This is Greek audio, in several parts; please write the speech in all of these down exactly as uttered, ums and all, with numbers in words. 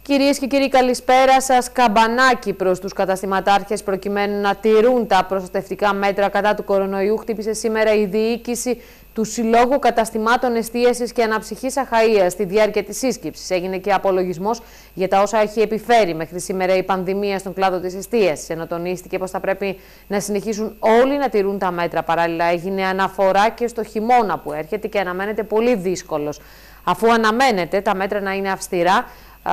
Κυρίες και κύριοι, καλησπέρα σας. Καμπανάκι προς τους καταστηματάρχες προκειμένου να τηρούν τα προστατευτικά μέτρα κατά του κορονοϊού. Χτύπησε σήμερα η διοίκηση του Συλλόγου Καταστημάτων Εστίασης και Αναψυχής Αχαΐας. Στη διάρκεια της σύσκεψης έγινε και απολογισμός για τα όσα έχει επιφέρει μέχρι σήμερα η πανδημία στον κλάδο της εστίασης. Ενώ τονίστηκε πως θα πρέπει να συνεχίσουν όλοι να τηρούν τα μέτρα. Παράλληλα, έγινε αναφορά και στο χειμώνα που έρχεται και αναμένεται πολύ δύσκολος. Αφού αναμένεται τα μέτρα να είναι αυστηρά, Α,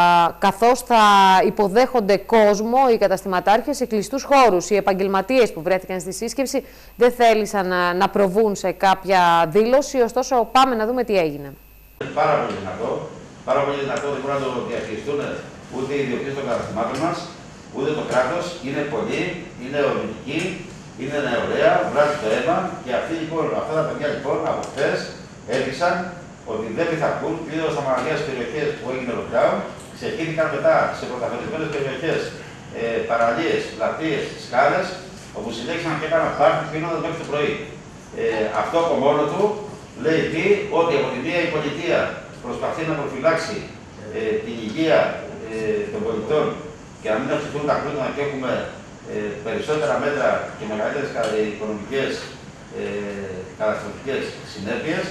καθώς θα υποδέχονται κόσμο οι καταστηματάρχες σε κλειστούς χώρους. Οι επαγγελματίες που βρέθηκαν στη σύσκεψη δεν θέλησαν να, να προβούν σε κάποια δήλωση, ωστόσο πάμε να δούμε τι έγινε. Πάρα πολύ δυνατό, πάρα πολύ δυνατό, δεν μπορούν να το διαχειριστούν ούτε οι ιδιοκτήτες των καταστημάτων μας, ούτε το κράτος. Είναι πολλοί, είναι ορμητικοί, είναι νεολαία, βγάζει το αίμα και αυτοί, λοιπόν, αυτά τα παιδιά λοιπόν από χθες έδειξαν ότι δεν πειθαρχούν πλήρως στα μαγαζιά στις περιοχές που έγινε lockdown, ξεκίνηκαν μετά σε πρωταθλητισμένες περιοχές, ε, παραλίες, πλατείες, σκάλες, όπου συνέχισαν και έκαναν πάρτι πίνοντας μέχρι το πρωί. Ε, αυτό από μόνο του λέει τι, ότι από τη μία η πολιτεία προσπαθεί να προφυλάξει ε, την υγεία ε, των πολιτών και να μην αυξηθούν τα κρούσματα και έχουμε ε, περισσότερα μέτρα και μεγαλύτερες οικονομικές ε, καταστροφικές συνέπειες.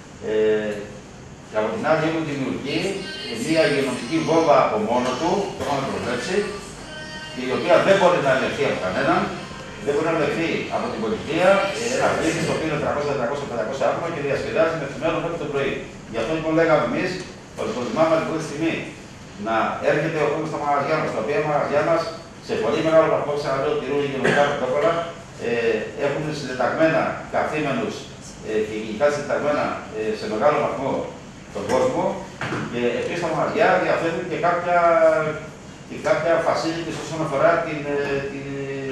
Ε, και από την άλλη έχουν δημιουργεί μια υγειονομική βόμβα από μόνο του, το έχουμε προβλέψει, και η οποία δεν μπορεί να ελεγχθεί από κανέναν, δεν μπορεί να ελεγχθεί από την πολιτεία, ένα πλήθη το οποίο είναι τριακόσια τετρακόσια πεντακόσια άτομα και διασκεδάζει μεθυμένο μέχρι το πρωί. Γι' αυτό λοιπόν λέγαμε εμείς ότι προτιμάμε την πρώτη στιγμή να έρχεται ο κόσμος στα μαγαζιά μας, τα οποία μαγαζιά μας σε πολύ μεγάλο βαθμό, ξαναλέω, τηρούν υγειονομικά πρωτόκολλα, ε, έχουν συντεταγμένα καθήμενους και γενικά συνταγμένα σε μεγάλο βαθμό τον κόσμο και επίσης τα μαγαζιά διαθέτουν και κάποια, και κάποια facilities όσον αφορά την, την,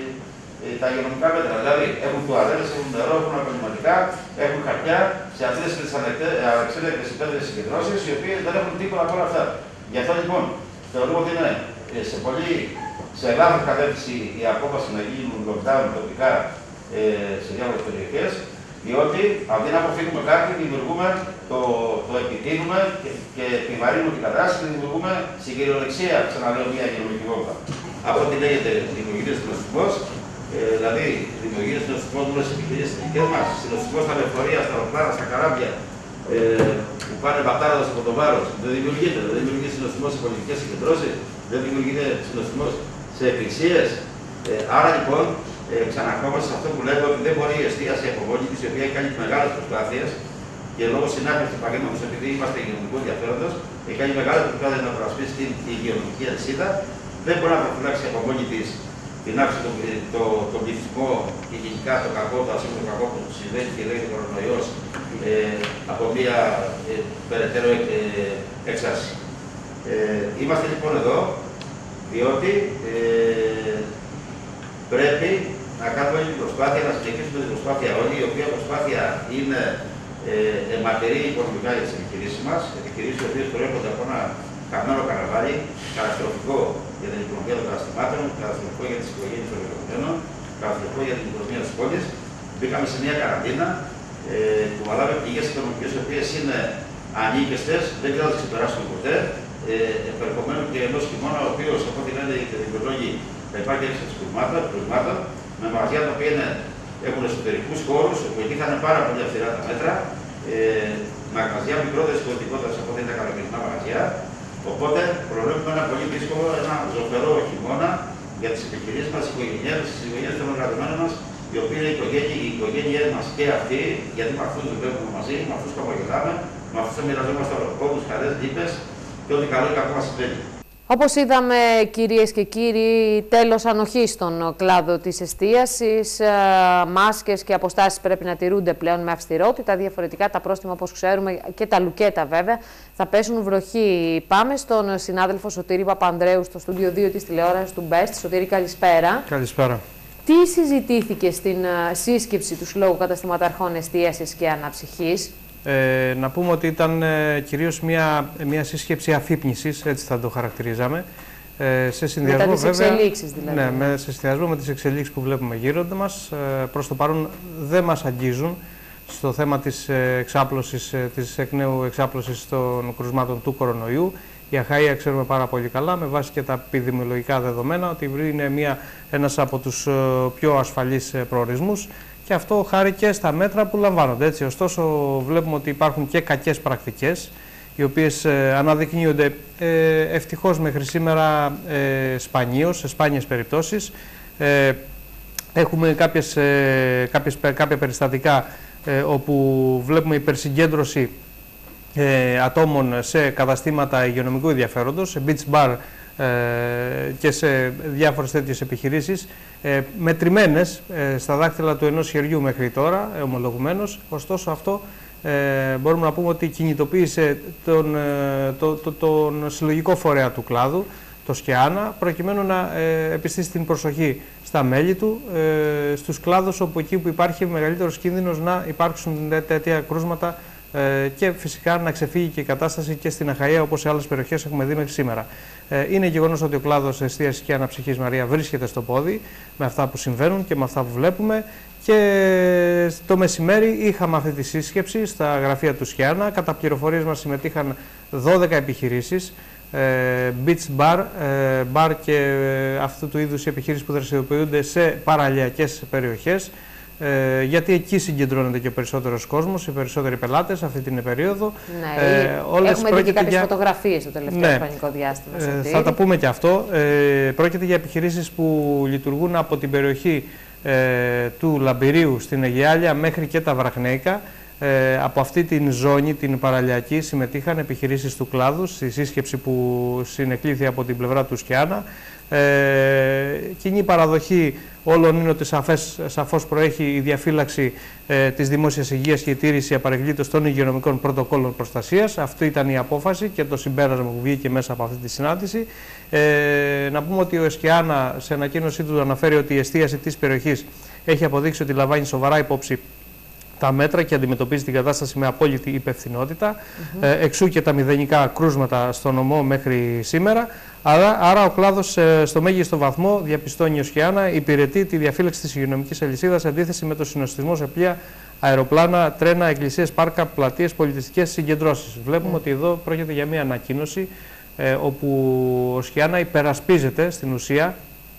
τα υγειονομικά μέτρα. Δηλαδή έχουν τουαλέτες, έχουν νερό, έχουν απενηματικά, έχουν χαρτιά σε αυτές τις ανεξέλεγκτες υπέρτερες συγκεντρώσεις, οι οποίες δεν έχουν τίποτα από όλα αυτά. Γι' αυτό λοιπόν θεωρούμε ότι είναι σε πολύ σε λάθος κατεύθυνση η απόφαση να γίνουν lockdown τοπικά σε διάφορες περιοχές. Διότι αντί να αποφύγουμε κάτι, δημιουργούμε, το, το επιτείνουμε και, και επιβαρύνουμε την κατάσταση και δημιουργούμε στην κυριολεξία, ξαναλέω, μια υγειονομική βόμβα. Αυτό τι λέγεται δημιουργείται συνοστισμός, ε, δηλαδή δημιουργείται συνοστισμός όλες τις επιχειρήσεις της δικές μας, συνοστισμός στα λεωφορεία, στα αεροπλάνα, στα καράβια, ε, που πάνε μπατάραδες από το βάρος. Δεν δημιουργείται, δεν δημιουργείται συνοστισμός σε πολιτικές συγκεντρώσεις, δεν δημιουργείται συνοστισμός σε εκκλησίες. Ε, άρα λοιπόν, Ε, ξαναρχόμαστε σε αυτό που λέμε ότι δεν μπορεί η εστίαση από μόνη της, η οποία έχει κάνει μεγάλες προσπάθειες και λόγω συνάφειας του επαγγέλματος, επειδή είμαστε υγειονομικού ενδιαφέροντος, έχει κάνει μεγάλες προσπάθειες να προασπίσει την υγειονομική αλυσίδα, δεν μπορεί να προφυλάξει από μόνη της την αύξηση των το, το πληθυσμό και γενικά το κακό, το ασύμβολο κακό που συμβαίνει και λέγεται κορονοϊός ε, από μια ε, περαιτέρω ε, έξαρση. Ε, είμαστε λοιπόν εδώ, διότι ε, πρέπει να κάνουμε την προσπάθεια, να συνεχίσουμε την προσπάθεια όλη, η οποία προσπάθεια είναι ε, αιματηρή οικονομικά για τις επιχειρήσεις μας, επιχειρήσεις οι οποίες προέρχονται από ένα χαμένο καραβάλι, καταστροφικό για την οικονομία των καταστημάτων, καταστροφικό για τις οικογένειες των εργαζομένων, καταστροφικό για την οικονομία της πόλης. Μπήκαμε σε μια καραντίνα ε, που μαλάμε πηγές οικονομικές, οι οποίες είναι ανίκαιστες, δεν ξέρω να τις ξεπεράσουμε ποτέ, ε, επερχομένου και ενός χειμώνα, ο οποίος, από ό,τι λένε οι δημιουργοί, θα υπάρχει έξαρση κρούσματων, με μαγαζιά τα οποία είναι, έχουν εσωτερικούς χώρους, όπου είχαν πάρα πολύ αυστηρά τα μέτρα, ε, μαγαζιά μικρότερης ποιοτικότητας από ό,τι είναι τα καλοκαιρινά μαγαζιά. Οπότε προβλέπουμε ένα πολύ δύσκολο, ένα ζωφερό χειμώνα για τις επιχειρήσεις μας, τις οικογένειες, τις οικογένειες των εργαζομένων μας, οι οποίοι είναι οι οικογένειές μας και αυτοί, γιατί με αυτούς δουλεύουμε μαζί, με αυτούς χαμογελάμε, με αυτούς μοιραζόμαστε πόδους, χαρές, λύπες και ό,τι καλό ή κακό μας συμβαίνει. Όπως είδαμε, κυρίες και κύριοι, τέλος ανοχής στον κλάδο της εστίασης. Μάσκες και αποστάσεις πρέπει να τηρούνται πλέον με αυστηρότητα. Διαφορετικά τα πρόστιμα, όπως ξέρουμε, και τα λουκέτα βέβαια, θα πέσουν βροχή. Πάμε στον συνάδελφο Σωτήρη Παπανδρέου στο στούντιο δύο της τηλεόρασης του Μπεστ. Σωτήρη, καλησπέρα. Καλησπέρα. Τι συζητήθηκε στην σύσκεψη του Συλλόγου Καταστηματαρχών Εστίασης και Αναψυχής? Ε, να πούμε ότι ήταν ε, κυρίως μια, μια σύσκεψη αφύπνισης, έτσι θα το χαρακτηρίζαμε. Ε, σε συνδυασμό, Μετά τις βέβαια, εξελίξεις δηλαδή. Ναι, με, σε συνδυασμό με τις εξελίξεις που βλέπουμε γύρω μας, ε, προς το παρόν δεν μας αγγίζουν στο θέμα της, ε, εξάπλωσης, ε, της εκ νέου εξάπλωσης των κρουσμάτων του κορονοϊού. Η Αχαΐα ξέρουμε πάρα πολύ καλά, με βάση και τα επιδημιολογικά δεδομένα, ότι είναι μια, ένας από τους πιο ασφαλείς προορισμούς. Και αυτό χάρη και στα μέτρα που λαμβάνονται. Έτσι. Ωστόσο, βλέπουμε ότι υπάρχουν και κακές πρακτικές, οι οποίες ε, αναδεικνύονται ε, ευτυχώς μέχρι σήμερα ε, σπανίως, σε σπάνιες περιπτώσεις. Ε, έχουμε κάποιες, ε, κάποιες, κάποια περιστατικά ε, όπου βλέπουμε υπερσυγκέντρωση ε, ατόμων σε καταστήματα υγειονομικού ενδιαφέροντος, σε beach bar ε, και σε διάφορες τέτοιες επιχειρήσεις, ε, μετρημένες ε, στα δάχτυλα του ενός χεριού μέχρι τώρα, ε, ομολογουμένως. Ωστόσο αυτό ε, μπορούμε να πούμε ότι κινητοποίησε τον, ε, το, το, τον συλλογικό φορέα του κλάδου, το ΣΚΕΑΝΑ, προκειμένου να ε, επιστήσει την προσοχή στα μέλη του, ε, στους κλάδους όπου εκεί που υπάρχει μεγαλύτερος κίνδυνος να υπάρξουν τέτοια κρούσματα ε, και φυσικά να ξεφύγει και η κατάσταση και στην Αχαΐα, όπως σε άλλες περιοχές έχουμε δει μέχρι σήμερα. Ε, είναι γεγονός ότι ο κλάδος εστίασης και αναψυχής, Μαρία, βρίσκεται στο πόδι με αυτά που συμβαίνουν και με αυτά που βλέπουμε. Και το μεσημέρι είχαμε αυτή τη σύσκεψη στα γραφεία του ΣΚΕΑΝΑ. Κατά πληροφορίες μας συμμετείχαν δώδεκα επιχειρήσεις, beach bar, bar και αυτού του είδους επιχειρήσεις που δραστηριοποιούνται σε παραλιακές περιοχές, γιατί εκεί συγκεντρώνεται και ο περισσότερος κόσμος, οι περισσότεροι πελάτες αυτή την περίοδο. Ναι, ε, όλες έχουμε δει και κάποιες για... φωτογραφίες το τελευταίο ναι, χρονικό διάστημα. Ε, θα τα πούμε και αυτό. Ε, πρόκειται για επιχειρήσεις που λειτουργούν από την περιοχή ε, του Λαμπυρίου στην Αιγιάλια μέχρι και τα Βραχνέικα. Ε, από αυτή την ζώνη, την παραλιακή, συμμετείχαν επιχειρήσεις του κλάδου στη σύσκεψη που συνεκλήθη από την πλευρά του ΣΚΕΑΝΑ. Ε, κοινή παραδοχή όλων είναι ότι σαφές, σαφώς προέχει η διαφύλαξη ε, της δημόσιας υγείας και η τήρηση απαρεγκλήτως των υγειονομικών πρωτοκόλων προστασίας. Αυτή ήταν η απόφαση και το συμπέρασμα που βγήκε μέσα από αυτή τη συνάντηση. Ε, να πούμε ότι ο ΣΚΕΑΝΑ σε ανακοίνωσή του αναφέρει ότι η εστίαση της περιοχής έχει αποδείξει ότι λαμβάνει σοβαρά υπόψη τα μέτρα και αντιμετωπίζει την κατάσταση με απόλυτη υπευθυνότητα. Mm-hmm. ε, εξού και τα μηδενικά κρούσματα στο νομό μέχρι σήμερα. Άρα, άρα ο κλάδος ε, στο μέγιστο βαθμό, διαπιστώνει ο ΣΚΕΑΝΑ, υπηρετεί τη διαφύλαξη της υγειονομικής αλυσίδας σε αντίθεση με το συνοστισμό σε πλοία, αεροπλάνα, τρένα, εκκλησίες, πάρκα, πλατείες, πολιτιστικές συγκεντρώσεις. Βλέπουμε mm. ότι εδώ πρόκειται για μια ανακοίνωση ε, όπου ο ΣΚΕΑΝΑ υπερασπίζεται στην ουσία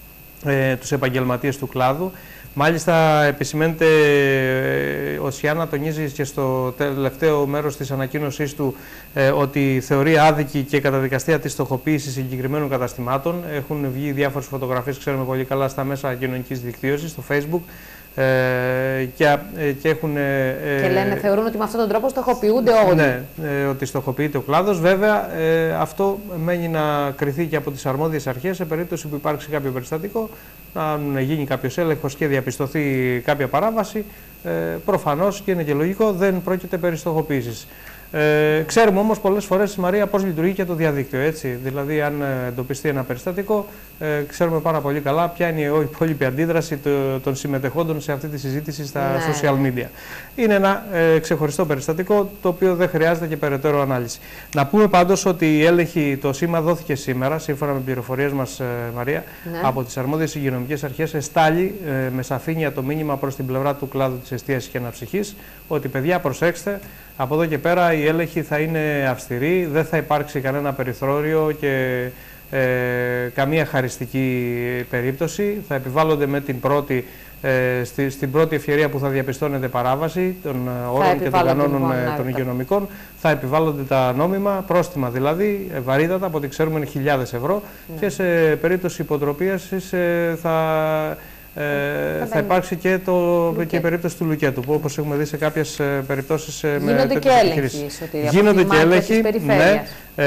ε, τους επαγγελματίες του κλάδου. Μάλιστα, επισημαίνεται, ο ΣΚΕΑΝΑ τονίζει και στο τελευταίο μέρος της ανακοίνωσής του ε, ότι θεωρεί άδικη και καταδικαστέα τη στοχοποίηση συγκεκριμένων καταστημάτων. Έχουν βγει διάφορες φωτογραφίες, ξέρουμε πολύ καλά, στα μέσα κοινωνικής δικτύωσης, στο Facebook. Ε, και, ε, και, έχουν, ε, και λένε, θεωρούν ότι με αυτόν τον τρόπο στοχοποιούνται όλοι. Ναι, ε, ότι στοχοποιείται ο κλάδος. Βέβαια, ε, αυτό μένει να κριθεί και από τις αρμόδιες αρχές σε περίπτωση που υπάρξει κάποιο περιστατικό, να γίνει κάποιος έλεγχος και διαπιστωθεί κάποια παράβαση. Ε, προφανώς και είναι και λογικό, δεν πρόκειται περί στοχοποίησης. Ε, ξέρουμε όμως πολλές φορές, Μαρία, πώς λειτουργεί και το διαδίκτυο. Έτσι. Δηλαδή, αν εντοπιστεί ένα περιστατικό, ε, ξέρουμε πάρα πολύ καλά ποια είναι η υπόλοιπη αντίδραση των συμμετεχόντων σε αυτή τη συζήτηση στα ναι. social media. Είναι ένα ε, ξεχωριστό περιστατικό, το οποίο δεν χρειάζεται και περαιτέρω ανάλυση. Να πούμε πάντως ότι η έλεγχη, το σήμα δόθηκε σήμερα, σύμφωνα με πληροφορίες μας, ε, Μαρία, ναι. από τις αρμόδιες υγειονομικές αρχές. Εστάλει ε, με σαφήνεια το μήνυμα προς την πλευρά του κλάδου της εστίασης και αναψυχής, ότι παιδιά, προσέξτε. Από εδώ και πέρα η έλεγχη θα είναι αυστηρή, δεν θα υπάρξει κανένα περιθώριο και ε, καμία χαριστική περίπτωση. Θα επιβάλλονται με την πρώτη, ε, στη, στην πρώτη ευκαιρία που θα διαπιστώνεται παράβαση των όρων και των κανόνων λοιπόν, των υγειονομικών. Θα επιβάλλονται τα νόμιμα, πρόστιμα δηλαδή, βαρύτατα, από ό,τι ξέρουμε είναι χιλιάδες ευρώ ναι. και σε περίπτωση υποτροπίασης ε, θα... Ε, θα υπάρξει και, το, και η περίπτωση του λουκέτου, που όπως έχουμε δει σε κάποιες ε, περιπτώσεις ε, με τέτοιες επιχειρήσεις. Γίνονται και έλεγχοι. Ναι,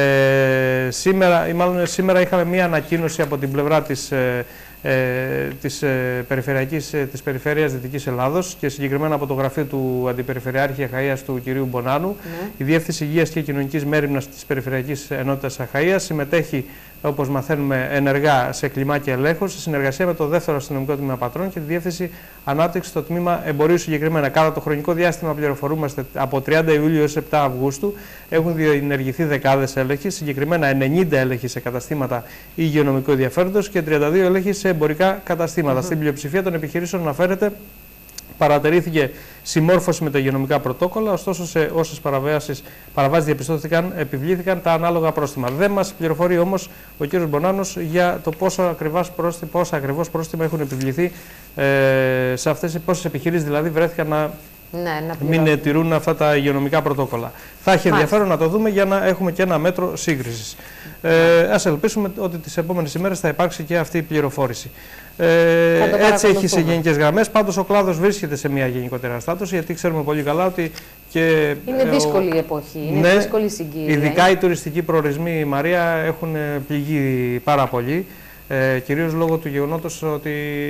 ε, σήμερα, μάλλον, σήμερα είχαμε μία ανακοίνωση από την πλευρά της, ε, ε, της, ε, περιφερειακής, ε, της Περιφέρειας Δυτικής Ελλάδος και συγκεκριμένα από το γραφείο του Αντιπεριφερειάρχη Αχαΐας του κ. Μπονάνου. Ναι. Η Διεύθυνση Υγείας και Κοινωνικής Μέριμνας της Περιφερειακής Ενότητας Αχαΐας συμμετέχει, όπως μαθαίνουμε, ενεργά σε κλιμάκια ελέγχου, σε συνεργασία με το δεύτερο αστυνομικό τμήμα Πατρών και τη Διεύθυνση Ανάπτυξη στο τμήμα Εμπορίου συγκεκριμένα. Κατά το χρονικό διάστημα, πληροφορούμαστε, από τριάντα Ιουλίου έως επτά Αυγούστου έχουν διενεργηθεί δεκάδες έλεγχοι, συγκεκριμένα ενενήντα έλεγχοι σε καταστήματα υγειονομικού ενδιαφέροντος και τριάντα δύο έλεγχοι σε εμπορικά καταστήματα. Mm-hmm. Στην πλειοψηφία των επιχειρήσεων αναφέρεται παρατηρήθηκε συμμόρφωση με τα υγειονομικά πρωτόκολλα, ωστόσο σε όσες παραβάσεις διαπιστώθηκαν, επιβλήθηκαν τα ανάλογα πρόστιμα. Δεν μας πληροφορεί όμως ο κ. Μπονάνος για το πόσο ακριβώς πρόστιμα, πόσα ακριβώς πρόστιμα έχουν επιβληθεί ε, σε αυτές, πόσες επιχειρήσεις δηλαδή βρέθηκαν να, ναι, να μην τηρούν αυτά τα υγειονομικά πρωτόκολλα. Θα έχει ενδιαφέρον να το δούμε για να έχουμε και ένα μέτρο σύγκρισης. Ε, ας ελπίσουμε ότι τις επόμενες ημέρες θα υπάρξει και αυτή η πληροφόρηση. Ε, έτσι έχει σε γενικές γραμμές. Πάντως ο κλάδος βρίσκεται σε μια γενικότερη αναστάτωση, γιατί ξέρουμε πολύ καλά ότι και είναι δύσκολη η εποχή, είναι ναι, δύσκολη συγκύρια. Ειδικά οι τουριστικοί προορισμοί, Μαρία, έχουν πληγεί πάρα πολύ. Ε, κυρίως λόγω του γεγονότος ότι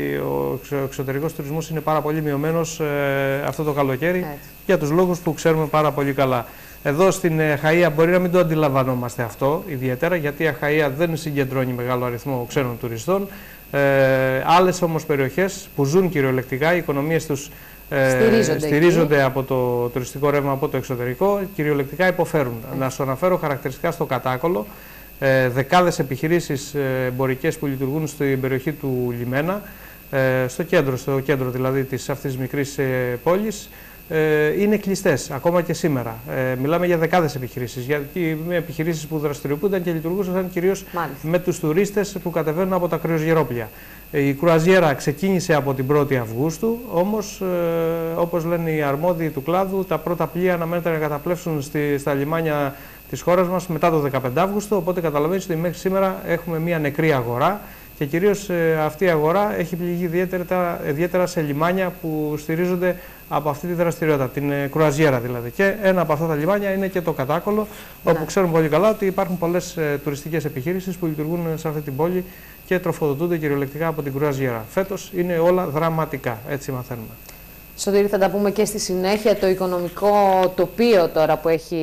ο εξωτερικός τουρισμός είναι πάρα πολύ μειωμένος ε, αυτό το καλοκαίρι, έτσι, για τους λόγους που ξέρουμε πάρα πολύ καλά. Εδώ στην Αχαΐα μπορεί να μην το αντιλαμβανόμαστε αυτό ιδιαίτερα, γιατί η Αχαΐα δεν συγκεντρώνει μεγάλο αριθμό ξένων τουριστών. Ε, άλλες όμως περιοχές που ζουν κυριολεκτικά, οι οικονομίες τους ε, στηρίζονται, στηρίζονται από το τουριστικό ρεύμα από το εξωτερικό, κυριολεκτικά υποφέρουν. Mm. Να σου αναφέρω χαρακτηριστικά στο Κατάκολο, ε, δεκάδες επιχειρήσεις εμπορικές που λειτουργούν στην περιοχή του Λιμένα, ε, στο κέντρο, στο κέντρο δηλαδή της αυτής της μικρής ε, πόλης, ε, είναι κλειστές ακόμα και σήμερα. Ε, μιλάμε για δεκάδες επιχειρήσεις, γιατί με επιχειρήσεις που δραστηριοποιούνταν και λειτουργούσαν κυρίως με τους τουρίστες που κατεβαίνουν από τα κρυοσγερόπλια. Η κρουαζιέρα ξεκίνησε από την πρώτη Αυγούστου, όμως ε, όπως λένε οι αρμόδιοι του κλάδου, τα πρώτα πλοία αναμένεται να καταπλέψουν στη, στα λιμάνια της χώρας μας μετά το δεκαπέντε Αυγούστου, οπότε καταλαβαίνεις ότι μέχρι σήμερα έχουμε μια νεκρή αγορά και κυρίως ε, αυτή η αγορά έχει πληγεί ιδιαίτερα, ιδιαίτερα σε λιμάνια που στηρίζονται από αυτή τη δραστηριότητα, την ε, κρουαζιέρα δηλαδή. Και ένα από αυτά τα λιμάνια είναι και το Κατάκολο, ναι, όπου ξέρουμε πολύ καλά ότι υπάρχουν πολλές ε, τουριστικές επιχείρησεις που λειτουργούν σε αυτή την πόλη και τροφοδοτούνται κυριολεκτικά από την κρουαζιέρα. Φέτος είναι όλα δραματικά, έτσι μαθαίνουμε. Σωτήρη, θα τα πούμε και στη συνέχεια. Το οικονομικό τοπίο τώρα που έχει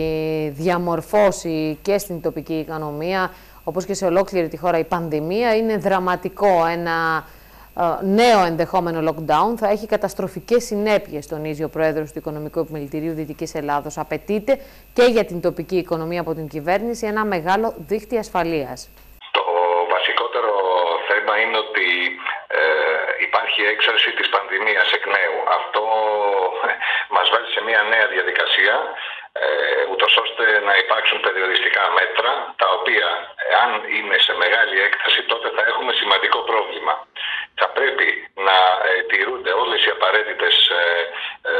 διαμορφώσει και στην τοπική οικονομία, όπως και σε ολόκληρη τη χώρα η πανδημία, είναι δραματικό. Ένα ε, νέο ενδεχόμενο lockdown θα έχει καταστροφικές συνέπειες, τονίζει ο Πρόεδρος του Οικονομικού Επιμελητηρίου Δυτικής Ελλάδος. Απαιτείται και για την τοπική οικονομία από την κυβέρνηση ένα μεγάλο δίχτυ ασφαλείας. Το βασικότερο θέμα είναι ότι ε, υπάρχει έξαρση της πανδημίας εκ νέου. Αυτό μας βάζει σε μια νέα διαδικασία, ε, ούτως ώστε να υπάρξουν περιοριστικά μέτρα, τα οποία αν είναι σε μεγάλη έκταση τότε θα έχουμε σημαντικό πρόβλημα. Θα πρέπει να ε, τηρούνται όλες οι απαραίτητες ε, ε,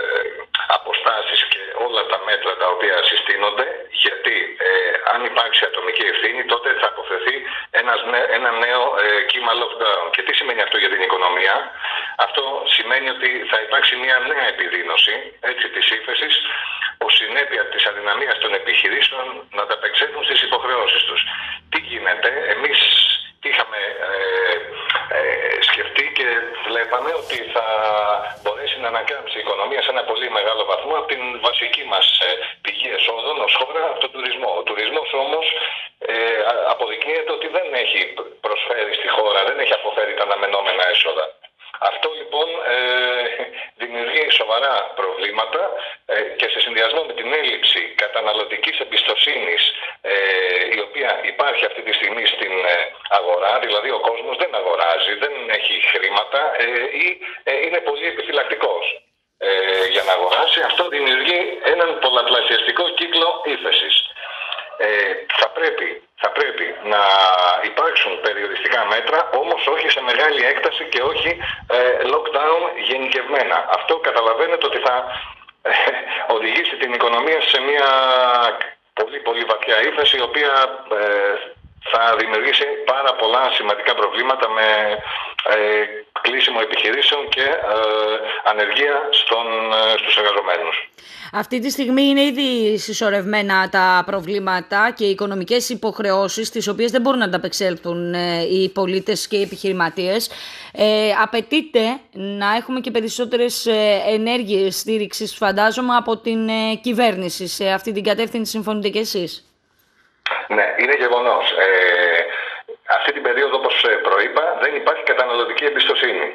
αποστάσεις και όλα τα μέτρα τα οποία συστήνονται, γιατί ε, αν υπάρξει ατομική ευθύνη τότε θα αποφευθεί ένας, ένα νέο ε, κύμα lockdown. Και τι σημαίνει αυτό για την οικονομία? Αυτό σημαίνει ότι θα υπάρξει μια νέα επιδείνωση, έτσι, της ύφεσης, ως συνέπεια της αδυναμίας των επιχειρήσεων να ανταπεξέλθουν στις υποχρεώσεις τους. Τι γίνεται? Εμείς είχαμε ε, ε, σκεφτεί και βλέπαμε ότι θα μπορέσει να ανακάμψει η οικονομία σε ένα πολύ μεγάλο βαθμό από την βασική μας ε, πηγή εσόδων ως χώρα, από τον τουρισμό. Ο τουρισμός όμως ε, αποδεικνύεται ότι δεν έχει προσφέρει στη χώρα, δεν έχει αποφέρει τα αναμενόμενα έσοδα. Αυτό λοιπόν ε, δημιουργεί σοβαρά προβλήματα ε, και σε συνδυασμό με την έλλειψη καταναλωτικής εμπιστοσύνης ε, η οποία υπάρχει αυτή τη στιγμή στην ε, αγορά, δηλαδή ο κόσμος δεν αγοράζει, δεν έχει χρήματα ε, ή ε, είναι πολύ επιφυλακτικός ε, για να αγοράσει. Αυτό δημιουργεί έναν πολλαπλασιαστικό κύκλο ύφεσης. Ε, θα πρέπει, θα πρέπει να υπάρξουν περιοριστικά μέτρα, όμως όχι σε μεγάλη έκταση και όχι ε, lockdown γενικευμένα. Αυτό καταλαβαίνετε ότι θα ε, οδηγήσει την οικονομία σε μια πολύ πολύ βαθιά ύφεση, η οποία ε, θα δημιουργήσει πάρα πολλά σημαντικά προβλήματα με ε, κλείσιμο επιχειρήσεων και ε, ανεργία στον, ε, στους εργαζομένους. Αυτή τη στιγμή είναι ήδη συσσωρευμένα τα προβλήματα και οι οικονομικές υποχρεώσεις, τις οποίες δεν μπορούν να ανταπεξέλθουν ε, οι πολίτες και οι επιχειρηματίες. Ε, απαιτείται να έχουμε και περισσότερες ε, ενέργειες στήριξης, φαντάζομαι, από την ε, κυβέρνηση. Σε αυτή την κατεύθυνση συμφωνείτε και εσείς? Ναι, είναι γεγονός. Ε, αυτή την περίοδο, όπως προείπα, δεν υπάρχει καταναλωτική εμπιστοσύνη.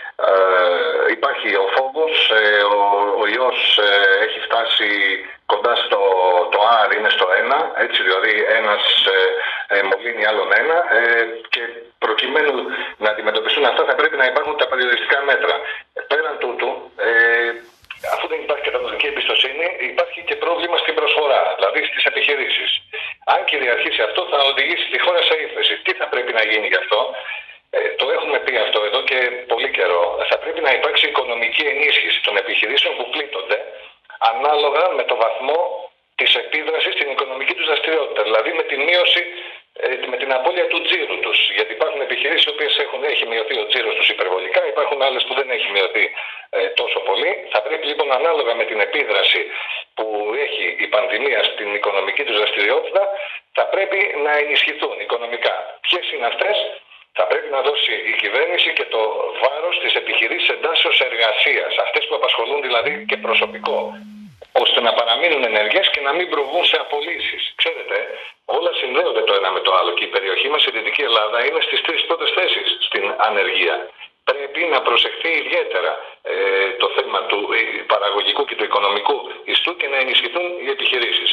Ε, υπάρχει ο φόβος, ε, ο, ο ιός ε, έχει φτάσει κοντά στο το R, είναι στο ένα, έτσι, δηλαδή ένας ε, ε, μολύνει άλλον ένα ε, και προκειμένου να αντιμετωπιστούν αυτά θα πρέπει να υπάρχουν τα περιοριστικά μέτρα. Πέραν τούτου, δηλαδή στις επιχειρήσεις. Αν κυριαρχήσει αυτό, θα οδηγήσει τη χώρα σε ύφεση. Τι θα πρέπει να γίνει γι' αυτό? Ε, το έχουμε πει αυτό εδώ και πολύ καιρό. Θα πρέπει να υπάρξει οικονομική ενίσχυση των επιχειρήσεων που πλήττονται ανάλογα με το βαθμό της επίδρασης στην οικονομική τους δραστηριότητα. Δηλαδή με τη μείωση, ε, με την απώλεια του τζίρου τους. Γιατί υπάρχουν επιχειρήσεις οι οποίες έχουν, έχει μειωθεί ο τζίρος τους υπερβολικά, υπάρχουν άλλες που δεν έχει μειωθεί ε, τόσο πολύ. Θα πρέπει λοιπόν ανάλογα με την επίδραση που έχει η πανδημία στην οικονομική τους δραστηριότητα, θα πρέπει να ενισχυθούν οικονομικά. Ποιες είναι αυτές? Θα πρέπει να δώσει η κυβέρνηση και το βάρος της επιχειρήσης εντάσσεως εργασίας, αυτές που απασχολούν δηλαδή και προσωπικό, ώστε να παραμείνουν ενεργές και να μην προβούν σε απολύσεις. Ξέρετε, όλα συνδέονται το ένα με το άλλο και η περιοχή μας, η Δυτική Ελλάδα, είναι στις τρεις πρώτες θέσεις στην ανεργία. Πρέπει να προσεχθεί ιδιαίτερα ε, το θέμα του παραγωγικού και του οικονομικού ιστού και να ενισχυθούν οι επιχειρήσεις.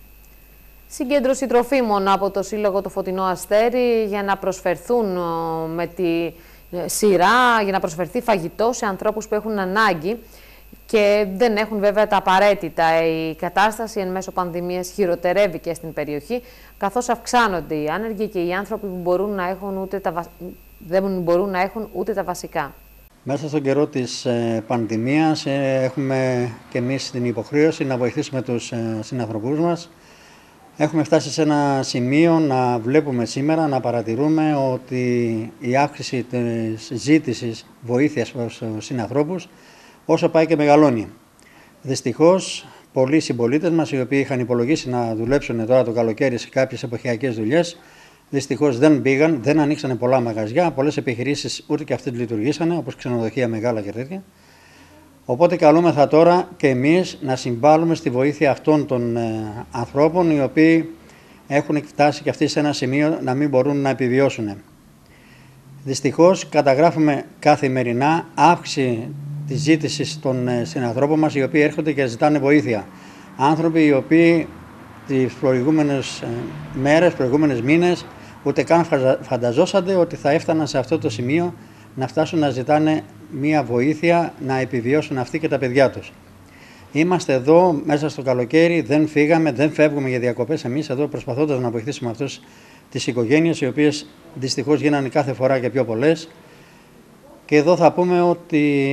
Συγκέντρωση τροφίμων από το Σύλλογο Το Φωτεινό Αστέρι για να προσφερθούν με τη σειρά, για να προσφερθεί φαγητό σε ανθρώπους που έχουν ανάγκη και δεν έχουν βέβαια τα απαραίτητα. Η κατάσταση εν μέσω πανδημίας χειροτερεύει και στην περιοχή, καθώς αυξάνονται οι άνεργοι και οι άνθρωποι που μπορούν να έχουν ούτε τα, δεν μπορούν να έχουν ούτε τα βασικά. Μέσα στον καιρό της ε, πανδημίας ε, έχουμε και εμείς την υποχρέωση να βοηθήσουμε τους ε, συνανθρωπούς μας. Έχουμε φτάσει σε ένα σημείο να βλέπουμε σήμερα, να παρατηρούμε ότι η αύξηση της ζήτησης βοήθειας προς τους συνανθρώπους όσο πάει και μεγαλώνει. Δυστυχώς, πολλοί συμπολίτες μας, οι οποίοι είχαν υπολογίσει να δουλέψουν τώρα το καλοκαίρι σε κάποιες εποχιακές δουλειές, δυστυχώς δεν πήγαν, δεν ανοίξανε πολλά μαγαζιά, πολλές επιχειρήσεις ούτε και αυτές λειτουργήσανε, όπως ξενοδοχεία μεγάλα και τέτοια. Οπότε καλούμεθα τώρα και εμείς να συμβάλλουμε στη βοήθεια αυτών των ε, ανθρώπων, οι οποίοι έχουν φτάσει και αυτοί σε ένα σημείο να μην μπορούν να επιβιώσουν. Δυστυχώς καταγράφουμε καθημερινά αύξηση της ζήτησης των ε, συνανθρώπων μας, οι οποίοι έρχονται και ζητάνε βοήθεια. Άνθρωποι οι οποίοι τις προηγούμενες ε, μέρες, προηγούμενες μήνες, ούτε καν φανταζόσανται ότι θα έφταναν σε αυτό το σημείο να φτάσουν να ζητάνε μία βοήθεια να επιβιώσουν αυτοί και τα παιδιά τους. Είμαστε εδώ μέσα στο καλοκαίρι, δεν φύγαμε, δεν φεύγουμε για διακοπές εμείς εδώ προσπαθώντας να βοηθήσουμε αυτούς τις οικογένειες, οι οποίες δυστυχώς γίνανε κάθε φορά και πιο πολλές. Και εδώ θα πούμε ότι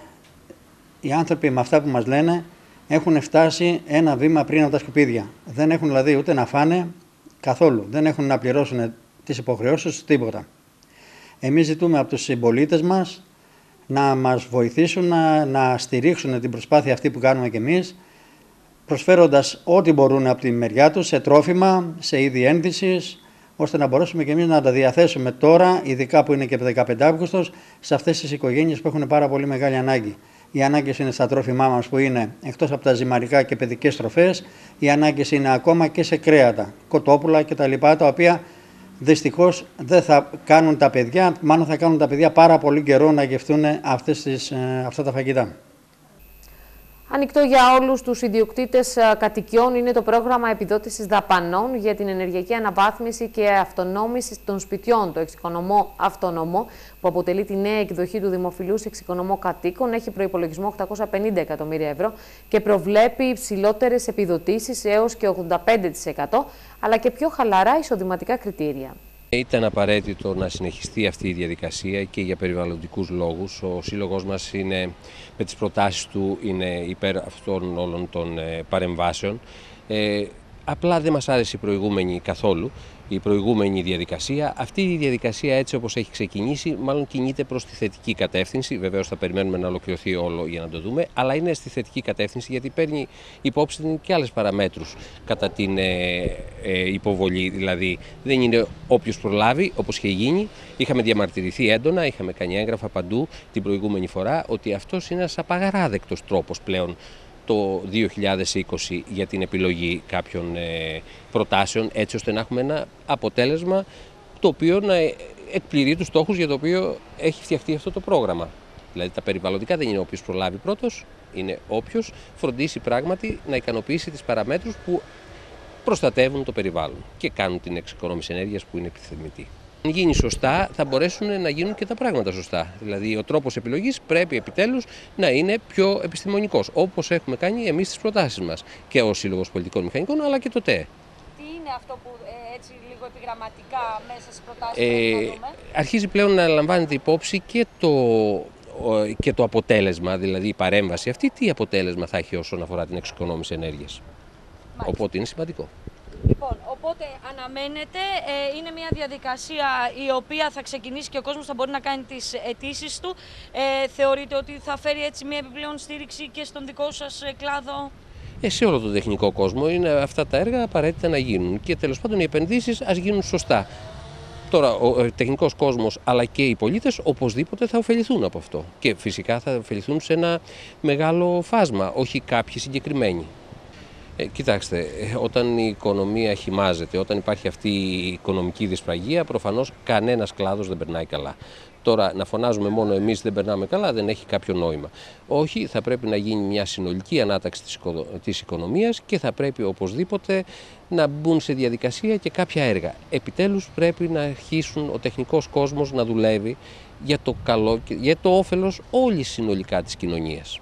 οι άνθρωποι με αυτά που μας λένε έχουν φτάσει ένα βήμα πριν από τα σκουπίδια. Δεν έχουν δηλαδή ούτε να φάνε καθόλου, δεν έχουν να πληρώσουν τις υποχρεώσεις τους, τίποτα. Εμείς ζητούμε από τους συμπολίτες μας να μας βοηθήσουν, να, να στηρίξουν την προσπάθεια αυτή που κάνουμε κι εμείς, προσφέροντας ό,τι μπορούν από τη μεριά τους σε τρόφιμα, σε είδη ένδυσης, ώστε να μπορέσουμε κι εμείς να τα διαθέσουμε τώρα, ειδικά που είναι και δεκαπέντε Αυγούστος, σε αυτές τις οικογένειες που έχουν πάρα πολύ μεγάλη ανάγκη. Οι ανάγκες είναι στα τρόφιμά μας που είναι εκτός από τα ζυμαρικά και παιδικές τροφές, οι ανάγκες είναι ακόμα και σε κρέατα, κοτόπουλα κτλ. Τα οποία δυστυχώς δεν θα κάνουν τα παιδιά, μάλλον θα κάνουν τα παιδιά πάρα πολύ καιρό να γευτούν αυτές τις, αυτά τα φαγητά. Ανοιχτό για όλους τους ιδιοκτήτες κατοικιών είναι το πρόγραμμα επιδότησης δαπανών για την ενεργειακή αναβάθμιση και αυτονόμηση των σπιτιών. Το εξοικονομό αυτονομό, που αποτελεί τη νέα εκδοχή του δημοφιλούς εξοικονομό κατοίκων, έχει προϋπολογισμό οκτακόσια πενήντα εκατομμύρια ευρώ και προβλέπει υψηλότερες επιδοτήσεις έως και ογδόντα πέντε τοις εκατό, αλλά και πιο χαλαρά εισοδηματικά κριτήρια. Ήταν απαραίτητο να συνεχιστεί αυτή η διαδικασία και για περιβαλλοντικούς λόγους. Ο σύλλογος μας είναι, με τις προτάσεις του είναι υπέρ αυτών όλων των ε, παρεμβάσεων. Ε, απλά δεν μας άρεσε η προηγούμενη καθόλου, η προηγούμενη διαδικασία. Αυτή η διαδικασία, έτσι όπως έχει ξεκινήσει, μάλλον κινείται προς τη θετική κατεύθυνση. Βεβαίως θα περιμένουμε να ολοκληρωθεί όλο για να το δούμε, αλλά είναι στη θετική κατεύθυνση γιατί παίρνει υπόψη και άλλες παραμέτρους κατά την ε, ε, υποβολή. Δηλαδή δεν είναι όποιος προλάβει, όπως είχε γίνει. Είχαμε διαμαρτυρηθεί έντονα, είχαμε κάνει έγγραφα παντού την προηγούμενη φορά ότι αυτός είναι ένας απαγαράδεκτος τρόπος πλέον το δύο χιλιάδες είκοσι για την επιλογή κάποιων ε, προτάσεων, έτσι ώστε να έχουμε ένα αποτέλεσμα το οποίο να εκπληρεί τους στόχους για το οποίο έχει φτιαχτεί αυτό το πρόγραμμα. Δηλαδή τα περιβαλλοντικά δεν είναι όποιος προλάβει πρώτος, είναι όποιος φροντίσει πράγματι να ικανοποιήσει τις παραμέτρους που προστατεύουν το περιβάλλον και κάνουν την εξοικονόμηση ενέργειας που είναι επιθυμητή. Αν γίνει σωστά, θα μπορέσουν να γίνουν και τα πράγματα σωστά. Δηλαδή, ο τρόπος επιλογής πρέπει επιτέλους να είναι πιο επιστημονικός, όπως έχουμε κάνει εμείς τις προτάσεις μας. Και ο Σύλλογος Πολιτικών Μηχανικών, αλλά και το ΤΕΕ. Τι είναι αυτό που ε, έτσι λίγο επιγραμματικά μέσα στις προτάσεις Ε, που θα αρχίζει πλέον να λαμβάνεται υπόψη και το, και το αποτέλεσμα, δηλαδή η παρέμβαση αυτή, τι αποτέλεσμα θα έχει όσον αφορά την εξοικονόμηση ενέργειας. Μάλιστα. Οπότε είναι σημαντικό. Λοιπόν, οπότε αναμένεται, ε, είναι μια διαδικασία η οποία θα ξεκινήσει και ο κόσμος θα μπορεί να κάνει τις αιτήσεις του. Ε, θεωρείτε ότι θα φέρει έτσι μια επιπλέον στήριξη και στον δικό σας κλάδο? Ε, σε όλο τον τεχνικό κόσμο είναι αυτά τα έργα απαραίτητα να γίνουν και τέλος πάντων οι επενδύσεις ας γίνουν σωστά. Τώρα ο τεχνικός κόσμος αλλά και οι πολίτες οπωσδήποτε θα ωφεληθούν από αυτό και φυσικά θα ωφεληθούν σε ένα μεγάλο φάσμα, όχι κάποιοι συγκεκριμένοι. Ε, κοιτάξτε, όταν η οικονομία χυμάζεται, όταν υπάρχει αυτή η οικονομική δυσπραγία, προφανώς κανένας κλάδος δεν περνάει καλά. Τώρα να φωνάζουμε μόνο εμείς δεν περνάμε καλά δεν έχει κάποιο νόημα. Όχι, θα πρέπει να γίνει μια συνολική ανάταξη της, οικο... της οικονομίας και θα πρέπει οπωσδήποτε να μπουν σε διαδικασία και κάποια έργα. Επιτέλους πρέπει να αρχίσουν ο τεχνικός κόσμος να δουλεύει για το καλό και για το όφελος όλης συνολικά της κοινωνίας.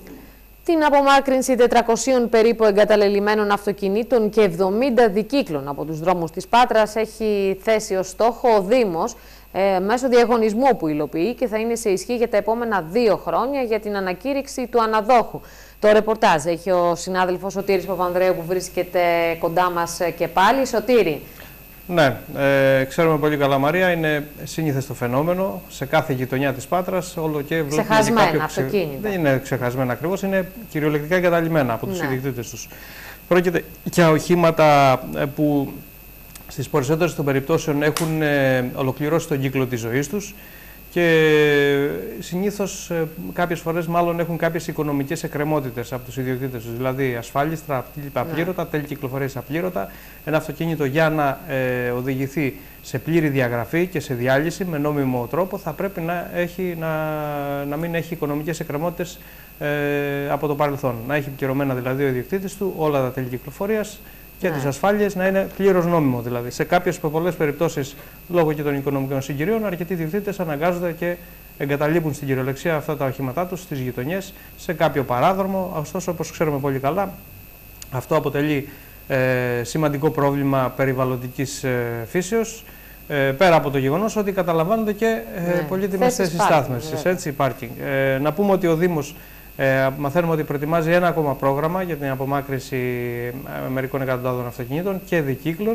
Την απομάκρυνση τετρακοσίων περίπου εγκαταλελειμμένων αυτοκινήτων και εβδομήντα δικύκλων από τους δρόμους της Πάτρας έχει θέσει ως στόχο ο Δήμος ε, μέσω διαγωνισμού που υλοποιεί και θα είναι σε ισχύ για τα επόμενα δύο χρόνια για την ανακήρυξη του αναδόχου. Το ρεπορτάζ έχει ο συνάδελφος Σωτήρης Παπανδρέου που βρίσκεται κοντά μας και πάλι. Σωτήρη. Ναι, ε, ξέρουμε πολύ καλά, Μαρία, είναι σύνηθες το φαινόμενο σε κάθε γειτονιά της Πάτρας, όλο και βλέπουμε ξεχασμένα κάποιο... αυτοκίνητα. Δεν είναι ξεχασμένα ακριβώς, είναι κυριολεκτικά εγκαταλειμμένα από τους ναι. ιδιοκτήτες τους. Πρόκειται για οχήματα που στις περισσότερες των περιπτώσεων έχουν ε, ολοκληρώσει τον κύκλο της ζωής τους και συνήθως ε, κάποιες φορές μάλλον έχουν κάποιες οικονομικές εκκρεμότητες από τους ιδιοκτήτες τους, δηλαδή ασφάλιστρα, απλήρωτα, ναι. τέλη κυκλοφορίας απλήρωτα. Ένα αυτοκίνητο για να ε, οδηγηθεί σε πλήρη διαγραφή και σε διάλυση με νόμιμο τρόπο θα πρέπει να, έχει, να, να μην έχει οικονομικές εκκρεμότητες ε, από το παρελθόν. Να έχει επικυρωμένα δηλαδή ο ιδιοκτήτης του όλα τα τέλη κυκλοφορίας και ναι. τις ασφάλειες να είναι πλήρως νόμιμο. Δηλαδή, σε κάποιες πολλές περιπτώσεις, λόγω και των οικονομικών συγκυρίων, αρκετοί ιδιοκτήτες αναγκάζονται και εγκαταλείπουν στην κυριολεξία αυτά τα οχήματά τους στις γειτονιές, σε κάποιο παράδρομο. Ωστόσο, όπως ξέρουμε πολύ καλά, αυτό αποτελεί ε, σημαντικό πρόβλημα περιβαλλοντικής ε, φύσεως. Ε, πέρα από το γεγονός ότι καταλαμβάνονται και ε, ναι. πολύτιμες θέσεις στάθμευσης, έτσι, πάρκινγκ. Ε, να πούμε ότι ο Δήμος Ε, μαθαίνουμε ότι προετοιμάζει ένα ακόμα πρόγραμμα για την απομάκρυνση μερικών εκατοντάδων αυτοκινήτων και δικύκλων.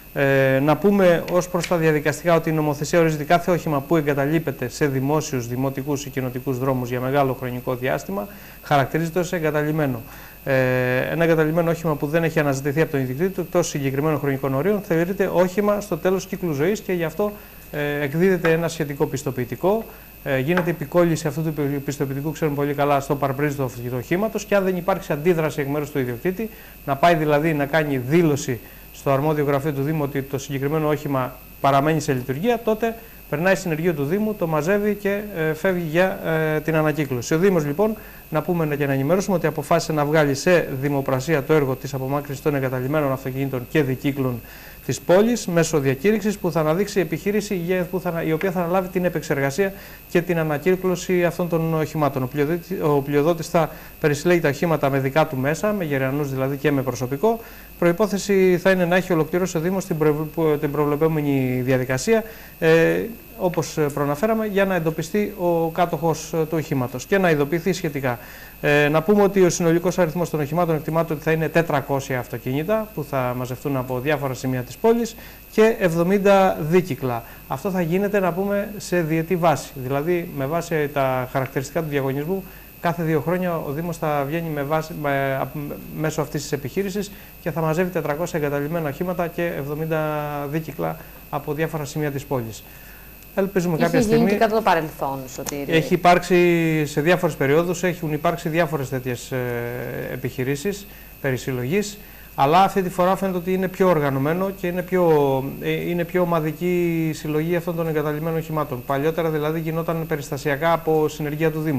Ε, να πούμε ως προς τα διαδικαστικά ότι η νομοθεσία ορίζει κάθε όχημα που εγκαταλείπεται σε δημόσιους, δημοτικούς ή κοινοτικούς δρόμους για μεγάλο χρονικό διάστημα χαρακτηρίζεται ως εγκαταλειμμένο. Ε, ένα εγκαταλειμμένο όχημα που δεν έχει αναζητηθεί από τον ιδιοκτήτη του εκτός συγκεκριμένων χρονικών ορίων θεωρείται όχημα στο τέλος κύκλου ζωής και γι' αυτό ε, εκδίδεται ένα σχετικό πιστοποιητικό. Ε, γίνεται επικόλληση αυτού του πιστοποιητικού, ξέρουμε πολύ καλά, στο παρμπρίζ του οχήματος και αν δεν υπάρξει αντίδραση εκ μέρους του ιδιοκτήτη, να πάει δηλαδή να κάνει δήλωση στο αρμόδιο γραφείο του Δήμου ότι το συγκεκριμένο όχημα παραμένει σε λειτουργία, τότε περνάει συνεργείο του Δήμου, το μαζεύει και ε, φεύγει για ε, την ανακύκλωση. Ο Δήμος λοιπόν, να πούμε και να ενημερώσουμε ότι αποφάσισε να βγάλει σε δημοπρασία το έργο της απομάκρυνσης των εγκαταλειμμένων αυτοκινήτων και δικύκλων της πόλης μέσω διακήρυξης που θα αναδείξει επιχείρηση που θα, η οποία θα αναλάβει την επεξεργασία και την ανακύκλωση αυτών των οχημάτων. Ο πλειοδότης θα περισυλλέγει τα οχήματα με δικά του μέσα, με γερανούς δηλαδή και με προσωπικό. Προϋπόθεση θα είναι να έχει ολοκληρώσει ο Δήμος την, προ, την προβλεπόμενη διαδικασία, ε, όπως προαναφέραμε, για να εντοπιστεί ο κάτοχος του οχήματος και να ειδοποιηθεί σχετικά. Ε, να πούμε ότι ο συνολικός αριθμός των οχημάτων εκτιμάται ότι θα είναι τετρακόσια αυτοκίνητα που θα μαζευτούν από διάφορα σημεία της πόλης και εβδομήντα δίκυκλα. Αυτό θα γίνεται, να πούμε, σε διετή βάση. Δηλαδή, με βάση τα χαρακτηριστικά του διαγωνισμού, κάθε δύο χρόνια ο Δήμος θα βγαίνει με βάση, με, μέσω αυτής της επιχείρησης και θα μαζεύει τετρακόσια εγκαταλειμμένα οχήματα και εβδομήντα δίκυκλα από διάφορα σημεία της πόλης. Ελπίζουμε Είχε κάποια γίνει στιγμή. Και κατά το παρελθόν, Σωτήρη. Έχει υπάρξει σε διάφορες περιόδους, έχουν υπάρξει διάφορες τέτοιες ε, επιχειρήσεις περισυλλογής, αλλά αυτή τη φορά φαίνεται ότι είναι πιο οργανωμένο και είναι πιο, ε, είναι πιο ομαδική η συλλογή αυτών των εγκαταλειμμένων οχημάτων. Παλιότερα δηλαδή γινόταν περιστασιακά από συνεργεία του Δήμου.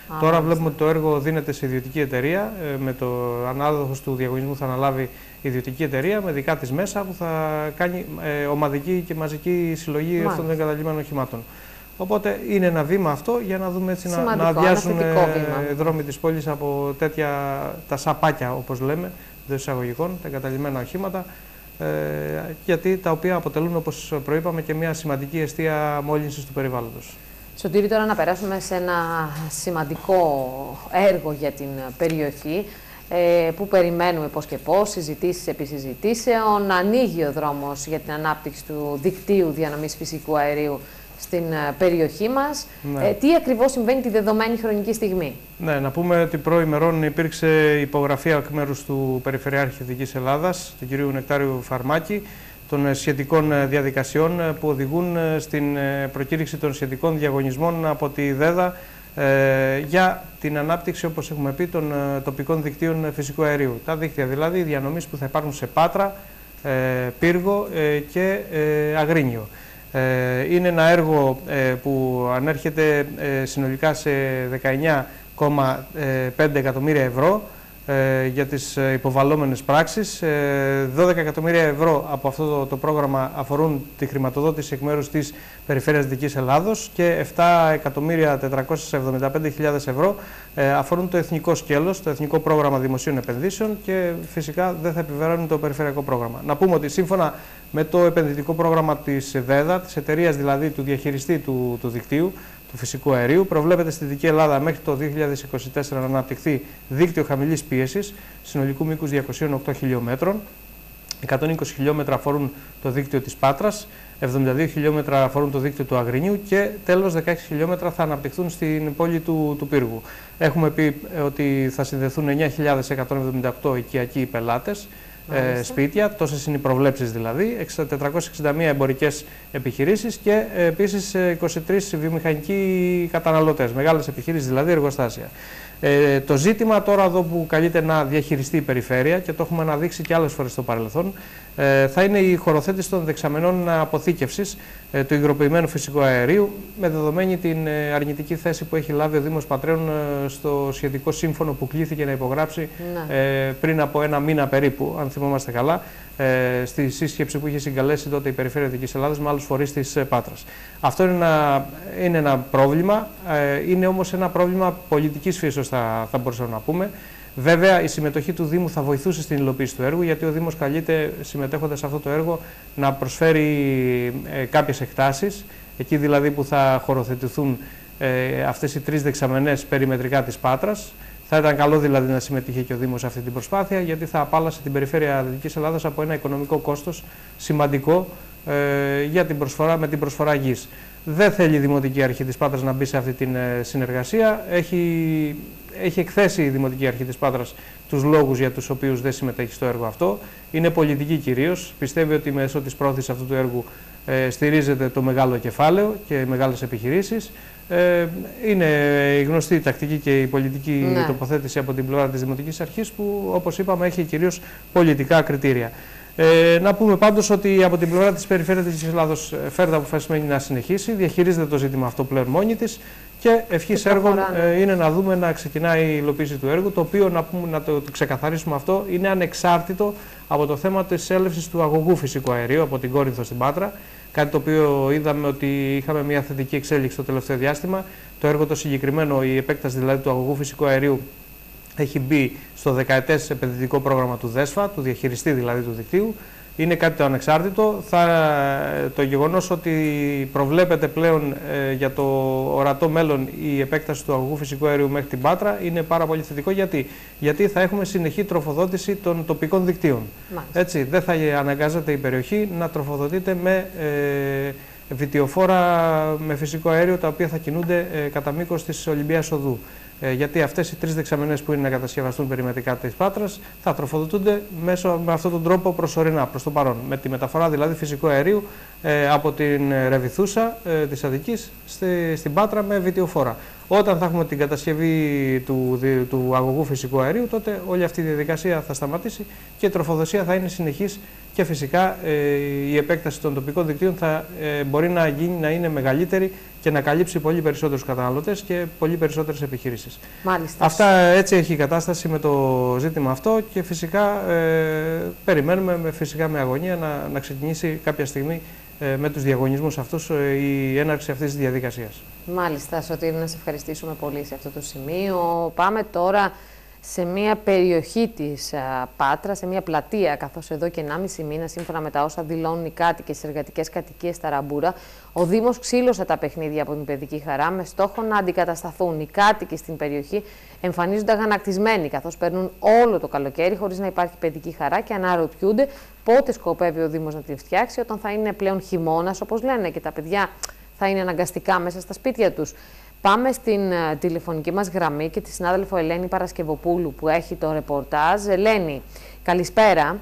Α, Τώρα βλέπουμε ότι το έργο δίνεται σε ιδιωτική εταιρεία, με το ανάδοχος του διαγωνισμού θα αναλάβει ιδιωτική εταιρεία με δικά της μέσα που θα κάνει ε, ομαδική και μαζική συλλογή Μάλιστα. αυτών των εγκαταλειμμένων οχημάτων. Οπότε είναι ένα βήμα αυτό για να δούμε έτσι να, να αδειάσουν ε, δρόμοι της πόλης από τέτοια τα σαπάκια, όπως λέμε, εντός εισαγωγικών, τα εγκαταλειμμένα οχήματα, ε, γιατί τα οποία αποτελούν, όπως προείπαμε, και μια σημαντική αιστεία μόλυνσης του περιβάλλοντος. Σωτήρη, τώρα να περάσουμε σε ένα σημαντικό έργο για την περιοχή, ε, που περιμένουμε πώς και πώς, συζητήσεις επί συζητήσεων. Ανοίγει ο δρόμος για την ανάπτυξη του δικτύου διανομής φυσικού αερίου στην περιοχή μας. Ναι. Ε, τι ακριβώς συμβαίνει τη δεδομένη χρονική στιγμή? Ναι, να πούμε ότι προημερών υπήρξε υπογραφή εκ μέρους του Περιφερειάρχη Δυτικής Ελλάδας, του κ. Νεκτάριου Φαρμάκη, των σχετικών διαδικασιών που οδηγούν στην προκήρυξη των σχετικών διαγωνισμών από τη ΔΕΔΑ ε, για την ανάπτυξη, όπως έχουμε πει, των τοπικών δικτύων φυσικού αερίου. Τα δίκτυα δηλαδή, οι διανομής που θα υπάρχουν σε Πάτρα, ε, Πύργο ε, και ε, Αγρίνιο. Είναι ένα έργο που ανέρχεται συνολικά σε δεκαεννιά κόμμα πέντε εκατομμύρια ευρώ για τις υποβαλλόμενες πράξεις. δώδεκα εκατομμύρια ευρώ από αυτό το, το πρόγραμμα αφορούν τη χρηματοδότηση εκ μέρους της Περιφέρειας Δυτικής Ελλάδος και επτά εκατομμύρια τετρακόσιες εβδομήντα πέντε χιλιάδες ευρώ αφορούν το εθνικό σκέλος, το Εθνικό Πρόγραμμα Δημοσίων Επενδύσεων, και φυσικά δεν θα επιβεβαιώνουν το περιφερειακό πρόγραμμα. Να πούμε ότι σύμφωνα με το επενδυτικό πρόγραμμα της ΔΕΔΑ, της εταιρείας δηλαδή του διαχειριστή του, του δικτύου του φυσικού αερίου, προβλέπεται στη Δυτική Ελλάδα μέχρι το δύο χιλιάδες είκοσι τέσσερα να αναπτυχθεί δίκτυο χαμηλής πίεσης συνολικού μήκους διακοσίων οκτώ χιλιόμετρων. εκατόν είκοσι χιλιόμετρα αφορούν το δίκτυο της Πάτρας, εβδομήντα δύο χιλιόμετρα αφορούν το δίκτυο του Αγρινίου και τέλος δεκαέξι χιλιόμετρα θα αναπτυχθούν στην πόλη του, του Πύργου. Έχουμε πει ότι θα συνδεθούν εννιά χιλιάδες εκατόν εβδομήντα οκτώ οικιακοί πελάτες, ε, σπίτια, τόσες είναι οι προβλέψεις δηλαδή, τετρακόσιες εξήντα μία εμπορικές επιχειρήσεις και ε, επίσης είκοσι τρεις βιομηχανικοί καταναλωτές, μεγάλες επιχειρήσεις δηλαδή, εργοστάσια. Ε, το ζήτημα τώρα εδώ που καλείται να διαχειριστεί η περιφέρεια, και το έχουμε αναδείξει και άλλες φορές στο παρελθόν, ε, θα είναι η χωροθέτηση των δεξαμενών αποθήκευσης ε, του υγροποιημένου φυσικού αερίου, με δεδομένη την ε, αρνητική θέση που έχει λάβει ο Δήμος Πατρέων ε, στο σχετικό σύμφωνο που κλήθηκε να υπογράψει ναι. ε, πριν από ένα μήνα περίπου, αν θυμόμαστε καλά, ε, στη σύσκεψη που είχε συγκαλέσει τότε η Περιφέρεια Δυτικής Ελλάδας με άλλους φορείς της ε, Πάτρας. Αυτό είναι ένα, είναι ένα πρόβλημα, ε, είναι όμως ένα πρόβλημα πολιτικής φύσεως, θα, θα μπορούσαμε να πούμε. Βέβαια, η συμμετοχή του Δήμου θα βοηθούσε στην υλοποίηση του έργου, γιατί ο Δήμος καλείται, συμμετέχοντας σε αυτό το έργο, να προσφέρει ε, κάποιες εκτάσεις, εκεί δηλαδή που θα χωροθετηθούν ε, αυτές οι τρεις δεξαμενές περιμετρικά της Πάτρας. Θα ήταν καλό δηλαδή να συμμετείχε και ο Δήμος σε αυτή την προσπάθεια, γιατί θα απάλλασε την περιφέρεια Δυτικής Ελλάδας από ένα οικονομικό κόστος σημαντικό ε, για την προσφορά, με την προσφορά γης. Δεν θέλει η Δημοτική Αρχή της Πάτρας να μπει σε αυτή την ε, συνεργασία. Έχει, έχει εκθέσει η Δημοτική Αρχή της Πάτρας τους λόγους για τους οποίους δεν συμμετέχει στο έργο αυτό. Είναι πολιτική κυρίως. Πιστεύει ότι μέσω της πρόθεσης αυτού του έργου ε, στηρίζεται το μεγάλο κεφάλαιο και μεγάλες επιχειρήσεις. Ε, είναι η γνωστή τακτική και η πολιτική ναι. τοποθέτηση από την πλευρά της Δημοτικής Αρχής, που όπως είπαμε έχει κυρίως πολιτικά κριτήρια. Ε, να πούμε πάντως ότι από την πλευρά της Περιφέρειας της Ελλάδος φέρεται αποφασισμένη να συνεχίσει, διαχειρίζεται το ζήτημα αυτό πλέον μόνη της και ευχής έργων ε, είναι να δούμε να ξεκινάει η υλοποίηση του έργου, το οποίο να, πούμε, να το, το ξεκαθαρίσουμε αυτό, είναι ανεξάρτητο από το θέμα της έλευσης του αγωγού φυσικού αερίου από την Κόρινθο στην Πάτρα. Κάτι το οποίο είδαμε ότι είχαμε μια θετική εξέλιξη το τελευταίο διάστημα. Το έργο το συγκεκριμένο, η επέκταση δηλαδή του αγωγού φυσικού αερίου, έχει μπει στο δεκαετές επενδυτικό πρόγραμμα του ΔΕΣΦΑ, του διαχειριστή δηλαδή του δικτύου. Είναι κάτι το ανεξάρτητο. Θα, το γεγονός ότι προβλέπεται πλέον ε, για το ορατό μέλλον η επέκταση του αγωγού φυσικού αερίου μέχρι την Πάτρα είναι πάρα πολύ θετικό. Γιατί, Γιατί θα έχουμε συνεχή τροφοδότηση των τοπικών δικτύων. Έτσι, δεν θα αναγκάζεται η περιοχή να τροφοδοτείται με ε, βιτιοφόρα με φυσικό αέριο, τα οποία θα κινούνται ε, κατά μήκος της Ολυμπίας Οδού. Ε, γιατί αυτές οι τρεις δεξαμενές που είναι να κατασκευαστούν περιμετρικά της Πάτρας θα τροφοδοτούνται μέσω με αυτόν τον τρόπο προσωρινά προς το παρόν. Με τη μεταφορά δηλαδή φυσικού αερίου ε, από την Ρεβιθούσα ε, της Αττικής στη, στην Πάτρα με βιτιοφόρα. Όταν θα έχουμε την κατασκευή του, του αγωγού φυσικού αερίου, τότε όλη αυτή η διαδικασία θα σταματήσει και η τροφοδοσία θα είναι συνεχής και φυσικά ε, η επέκταση των τοπικών δικτύων θα ε, μπορεί να, γίνει, να είναι μεγαλύτερη και να καλύψει πολύ περισσότερους καταναλωτές και πολύ περισσότερες επιχειρήσεις. Μάλιστα. Αυτά, έτσι έχει η κατάσταση με το ζήτημα αυτό και φυσικά ε, περιμένουμε με, φυσικά με αγωνία να, να ξεκινήσει κάποια στιγμή ε, με τους διαγωνισμούς αυτούς ε, η έναρξη αυτής της διαδικασίας. Μάλιστα, Σωτήρη, να σε ευχαριστήσουμε πολύ σε αυτό το σημείο. Πάμε τώρα σε μια περιοχή της α, Πάτρας, σε μια πλατεία, καθώς εδώ και ενάμιση μήνα, σύμφωνα με τα όσα δηλώνουν οι κάτοικοι στις εργατικές κατοικίες στα Ραμπούρα, ο Δήμος ξύλωσε τα παιχνίδια από την Παιδική Χαρά με στόχο να αντικατασταθούν. Οι κάτοικοι στην περιοχή εμφανίζονται αγανακτισμένοι, καθώς περνούν όλο το καλοκαίρι χωρίς να υπάρχει παιδική χαρά και αναρωτιούνται πότε σκοπεύει ο Δήμος να την φτιάξει, όταν θα είναι πλέον χειμώνας, όπως λένε, και τα παιδιά θα είναι αναγκαστικά μέσα στα σπίτια τους. Πάμε στην uh, τηλεφωνική μας γραμμή και τη συνάδελφο Ελένη Παρασκευοπούλου που έχει το ρεπορτάζ. Ελένη, καλησπέρα.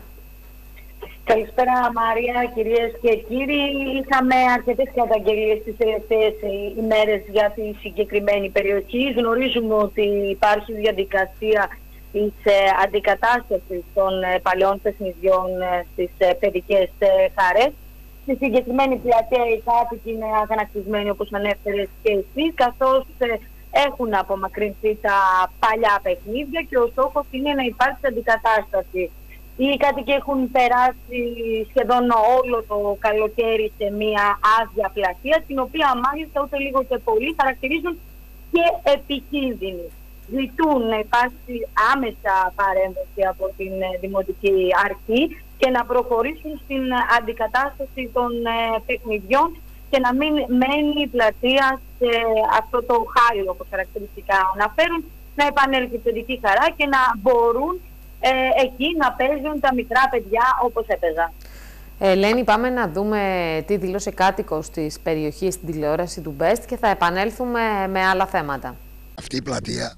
Καλησπέρα Μαρία, κυρίες και κύριοι. Είχαμε αρκετές καταγγελίες τις τελευταίες ημέρες για τη συγκεκριμένη περιοχή. Γνωρίζουμε ότι υπάρχει διαδικασία της ε, αντικατάστασης των ε, παλαιών παιχνιδιών ε, στις ε, παιδικές ε, χαρές. Στη συγκεκριμένη πλατεία οι κάτοικοι είναι αγανακτισμένοι, όπως ανέφερες και εσύ, καθώς ε, έχουν απομακρυνθεί τα παλιά παιχνίδια και ο στόχος είναι να υπάρξει αντικατάσταση. Οι κάτοικοι έχουν περάσει σχεδόν όλο το καλοκαίρι σε μια άδεια πλατεία, την οποία μάλιστα ούτε λίγο ούτε πολύ χαρακτηρίζουν και επικίνδυνη. Ζητούν να υπάρξει άμεσα παρέμβαση από την Δημοτική Αρχή και να προχωρήσουν στην αντικατάσταση των ε, παιχνιδιών και να μην μένει η πλατεία σε αυτό το χάλιο, όπως χαρακτηριστικά αναφέρουν, να επανέλθει η παιδική χαρά και να μπορούν ε, εκεί να παίζουν τα μικρά παιδιά όπως έπαιζαν. Ελένη, πάμε να δούμε τι δήλωσε κάτοικος της περιοχής στην τηλεόραση του Best και θα επανέλθουμε με άλλα θέματα. Αυτή η πλατεία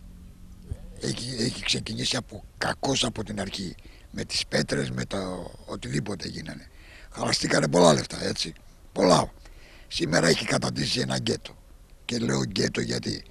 έχει, έχει ξεκινήσει από κακώς από την αρχή. Με τις πέτρες, με το οτιδήποτε γίνανε. Χαλαστήκανε πολλά λεφτά, έτσι. Πολλά. Σήμερα έχει καταντήσει ένα γκέτο. Και λέω γκέτο γιατί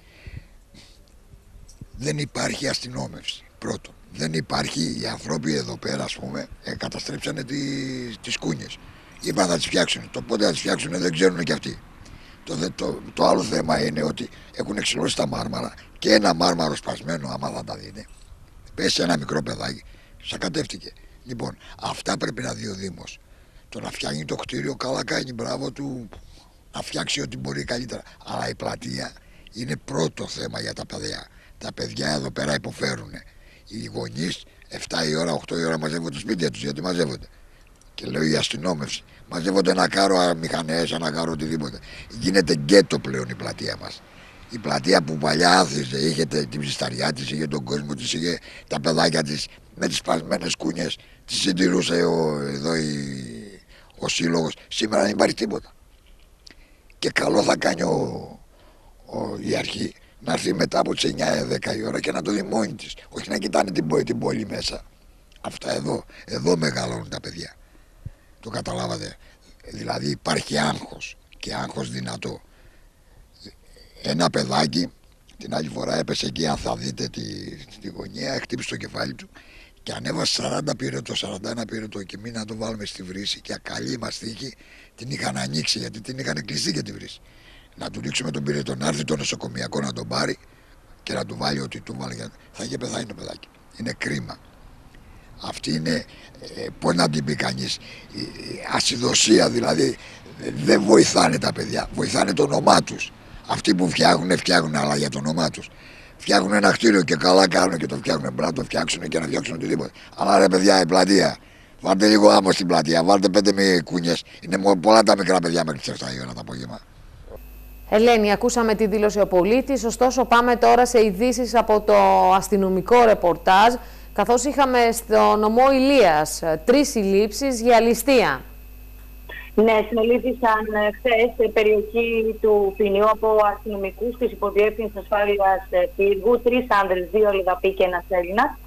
δεν υπάρχει αστυνόμευση. Πρώτον. Δεν υπάρχει, οι άνθρωποι εδώ πέρα, ας πούμε, ε, καταστρέψανε τις, τις κούνιες. Είπαν να τις φτιάξουν. Το πότε θα τις φτιάξουν δεν ξέρουν και αυτοί. Το, το, το άλλο θέμα είναι ότι έχουν εξυλώσει τα μάρμαρα και ένα μάρμαρο σπασμένο, άμα θα τα δίνει, πέσει ένα μικρό παιδάκι. Σακατεύτηκε. Λοιπόν, αυτά πρέπει να δει ο Δήμος. Το να φτιάχνει το κτίριο, καλά κάνει, μπράβο του, να φτιάξει ό,τι μπορεί καλύτερα. Αλλά η πλατεία είναι πρώτο θέμα για τα παιδιά. Τα παιδιά εδώ πέρα υποφέρουν. Οι γονείς εφτά η ώρα, οκτώ η ώρα μαζεύονται σπίτια τους, γιατί μαζεύονται. Και λέω η αστυνόμευση. Μαζεύονται ένα κάρο μηχανές, ένα κάρο οτιδήποτε. Γίνεται γκέτο πλέον η πλατεία μας. Η πλατεία που παλιά άθιζε, είχε την ψισταριά της, είχε τον κόσμο της, είχε τα παιδάκια της με τις σπασμένες κούνιες, τις συντηρούσε ο, εδώ η, ο σύλλογος. Σήμερα δεν υπάρχει τίποτα. Και καλό θα κάνει ο, ο, η αρχή να έρθει μετά από τις εννιά δέκα η ώρα και να το δει μόνη της. Όχι να κοιτάνε την, την πόλη μέσα. Αυτά εδώ, εδώ μεγαλώνουν τα παιδιά. Το καταλάβατε. Δηλαδή υπάρχει άγχος και άγχος δυνατό. Ένα παιδάκι την άλλη φορά έπεσε εκεί, αν θα δείτε τη, τη γωνία, χτύπησε το κεφάλι του και ανέβασε σαράντα πυρετό, σαράντα ένα πυρετό και μην να το βάλουμε στη βρύση και ακαλή μας τύχη την είχαν ανοίξει γιατί την είχαν κλειστεί και τη βρύση. Να του ρίξουμε τον πυρετό, να έρθει το νοσοκομιακό να τον πάρει και να του βάλει ό,τι του βάλει. Θα είχε πεθάνει το παιδάκι. Είναι κρίμα. Αυτή είναι, ε, πώς να την πει κανείς, η, η ασυδοσία δηλαδή. Δεν βοηθάνε τα παιδιά, βοηθάνε το όνομά τους. Αυτοί που φτιάχνουν, φτιάχνουν, αλλά για το όνομά τους. Φτιάχνουν ένα κτίριο και καλά κάνουν και το φτιάχνουν. Πρέπει να το φτιάξουν και να φτιάξουν οτιδήποτε. Αλλά ρε παιδιά, η πλατεία. Βάλτε λίγο άμμο στην πλατεία. Βάλτε πέντε με κούνιες. Είναι πολλά τα μικρά παιδιά μέχρι τις εφτά η ώρα το απόγευμα. Ελένη, ακούσαμε τη δήλωση ο πολίτης. Ωστόσο, πάμε τώρα σε ειδήσεις από το αστυνομικό ρεπορτάζ. Καθώς είχαμε στο νομό Ηλίας τρεις συλλήψεις για ληστεία. Ναι, συνελήφθησαν χθες σε περιοχή του ποινιού από αστυνομικούς της Υποδιεύθυνσης Ασφάλειας Πύργου, τρεις άνδρες, δύο Λιδαποί και ένας Έλληνας.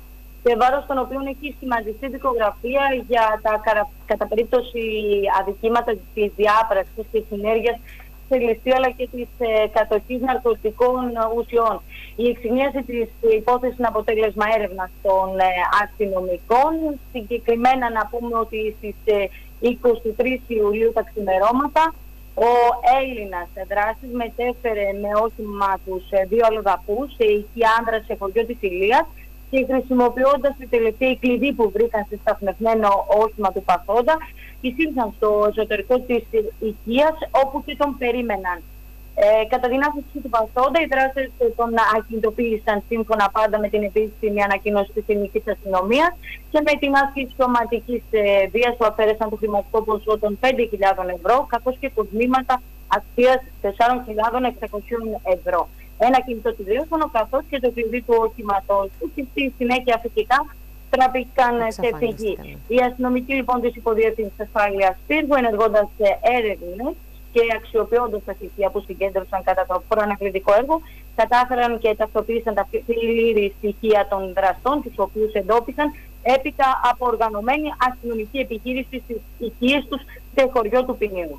σε βάρος των οποίων έχει σχηματιστεί δικογραφία για τα κατα, κατά περίπτωση αδικήματα της διάπραξης και συνέργειας σε ληστεία αλλά και της ε, κατοχής ναρκωτικών ουσιών. Η εξηγίαση της υπόθεσης είναι αποτέλεσμα έρευνας των ε, αστυνομικών. Συγκεκριμένα να πούμε ότι στις ε, είκοσι τρεις Ιουλίου τα ξημερώματα ο Έλληνας δράσης μετέφερε με όχημα τους ε, δύο αλλοδαπούς σε οικία άνδρα σε χωριό της Ηλίας και χρησιμοποιώντας τη τελευταία κλειδί που βρήκαν σε σταθμευμένο όχημα του παθόντα, εισήλθαν στο εσωτερικό της οικίας όπου και τον περίμεναν. Ε, κατά την άφηξη του παθόντα, οι δράστες τον ακινητοποίησαν σύμφωνα πάντα με την επίσημη ανακοίνωση της ελληνικής αστυνομίας και με την άσκηση σωματικής ε, βίας που αφαίρεσαν το χρηματικό ποσό των πέντε χιλιάδων ευρώ καθώς και κοσμήματα αξίας τεσσάρων χιλιάδων εξακοσίων ευρώ. Ένα κινητό τηλέφωνο καθώς και το κλειδί του όχηματός του και στη συνέχεια φυσικά τραπήκαν σε φυγή. Οι αστυνομικοί λοιπόν της Υποδιεύθυνσης Ασφάλειας Πύργου, ενεργώντας έρευνες και αξιοποιώντας τα στοιχεία που συγκέντρωσαν κατά το προανακλητικό έργο, κατάφεραν και ταυτοποίησαν τα πλήρη στοιχεία των δραστών, τους οποίους εντόπισαν έπειτα από οργανωμένη αστυνομική επιχείρηση στις οικίες τους σε χωριό του Ποινίου.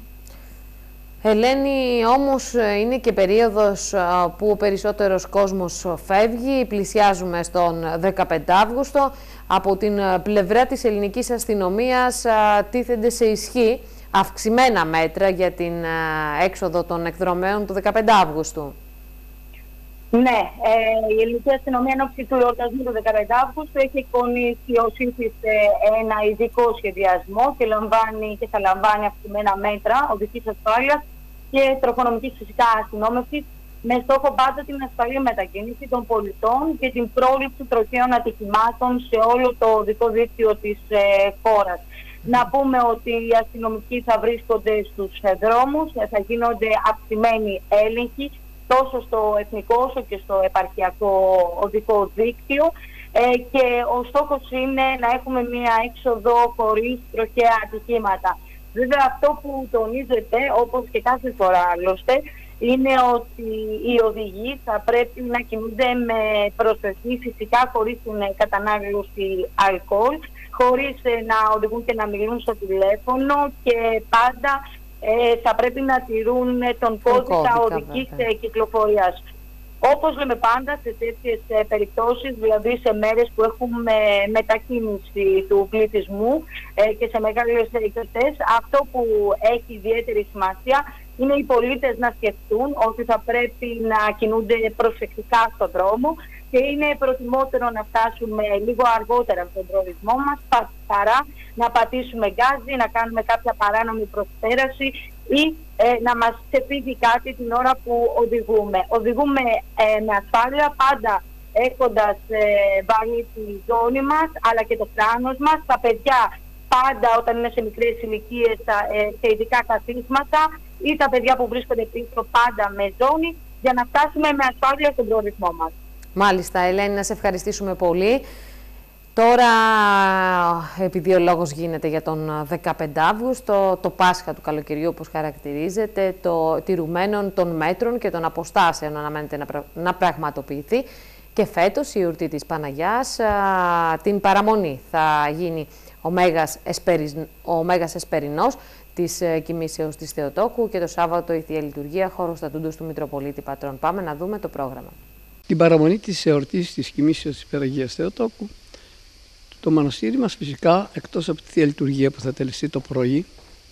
Ελένη, όμως είναι και περίοδος που ο περισσότερος κόσμος φεύγει. Πλησιάζουμε στον δεκαπέντε Αύγουστο. Από την πλευρά της ελληνικής αστυνομίας τίθενται σε ισχύ αυξημένα μέτρα για την έξοδο των εκδρομέων του δεκαπέντε Αυγούστου. Ναι, ε, η ελληνική αστυνομία εν ώψη του εορτασμού του δεκαπέντε Αυγούστου έχει εκπονήσει ως ύφιστε ένα ειδικό σχεδιασμό και λαμβάνει και θα λαμβάνει αυξημένα μέτρα οδικής ασφάλειας και τροχονομικής φυσικά αστυνόμευσης με στόχο πάντα την ασφαλή μετακίνηση των πολιτών και την πρόληψη τροχαίων ατυχημάτων σε όλο το οδικό δίκτυο της ε, χώρας. Να πούμε ότι οι αστυνομικοί θα βρίσκονται στους ε, δρόμους, ε, θα γίνονται αυξημένοι έλεγχοι τόσο στο εθνικό όσο και στο επαρχιακό οδικό δίκτυο ε, και ο στόχος είναι να έχουμε μία έξοδο χωρίς τροχαία ατυχήματα. Βέβαια αυτό που τονίζεται, όπως και κάθε φορά άλλωστε, είναι ότι οι οδηγοί θα πρέπει να κινούνται με προσοχή, φυσικά χωρίς την κατανάλωση αλκοόλ, χωρίς να οδηγούν και να μιλούν στο τηλέφωνο και πάντα ε, θα πρέπει να τηρούν τον κώδικα οδικής κυκλοφορίας. Όπως λέμε πάντα σε τέτοιες ε, περιπτώσεις, δηλαδή σε μέρες που έχουμε μετακίνηση του πληθυσμού ε, και σε μεγάλες εκδοτές, αυτό που έχει ιδιαίτερη σημασία είναι οι πολίτες να σκεφτούν ότι θα πρέπει να κινούνται προσεκτικά στον δρόμο και είναι προτιμότερο να φτάσουμε λίγο αργότερα από τον προορισμό μας παρά να πατήσουμε γκάζι, να κάνουμε κάποια παράνομη προσπέραση ή ε, να μας ξεφύγει κάτι την ώρα που οδηγούμε. Οδηγούμε ε, με ασφάλεια, πάντα έχοντας ε, βάλει τη ζώνη μας αλλά και το πλάνος μας. Τα παιδιά πάντα όταν είναι σε μικρές ηλικίες ε, σε ειδικά καθίσματα ή τα παιδιά που βρίσκονται πίσω πάντα με ζώνη για να φτάσουμε με ασφάλεια στον προορισμό μας. Μάλιστα, Ελένη, να σε ευχαριστήσουμε πολύ. Τώρα, επειδή ο λόγος γίνεται για τον δεκαπέντε Αυγούστο, το Πάσχα του καλοκαιριού, όπως χαρακτηρίζεται, το τηρουμένων των μέτρων και των αποστάσεων αναμένεται να, πρα... να πραγματοποιηθεί και φέτος η εορτή της Παναγιάς, α, την παραμονή θα γίνει ο Μέγας, Εσπερι... ο Μέγας Εσπερινός της Κοιμήσεως της Θεοτόκου και το Σάββατο η Θεία Λειτουργία χώροστατούντος του Μητροπολίτη Πατρών. Πάμε να δούμε το πρόγραμμα. Την παραμονή της εορτής της Κοιμήσεως της Παναγίας Θεοτόκου, το μοναστήρι μας φυσικά, εκτός από τη Θεία Λειτουργία που θα τελεστεί το πρωί,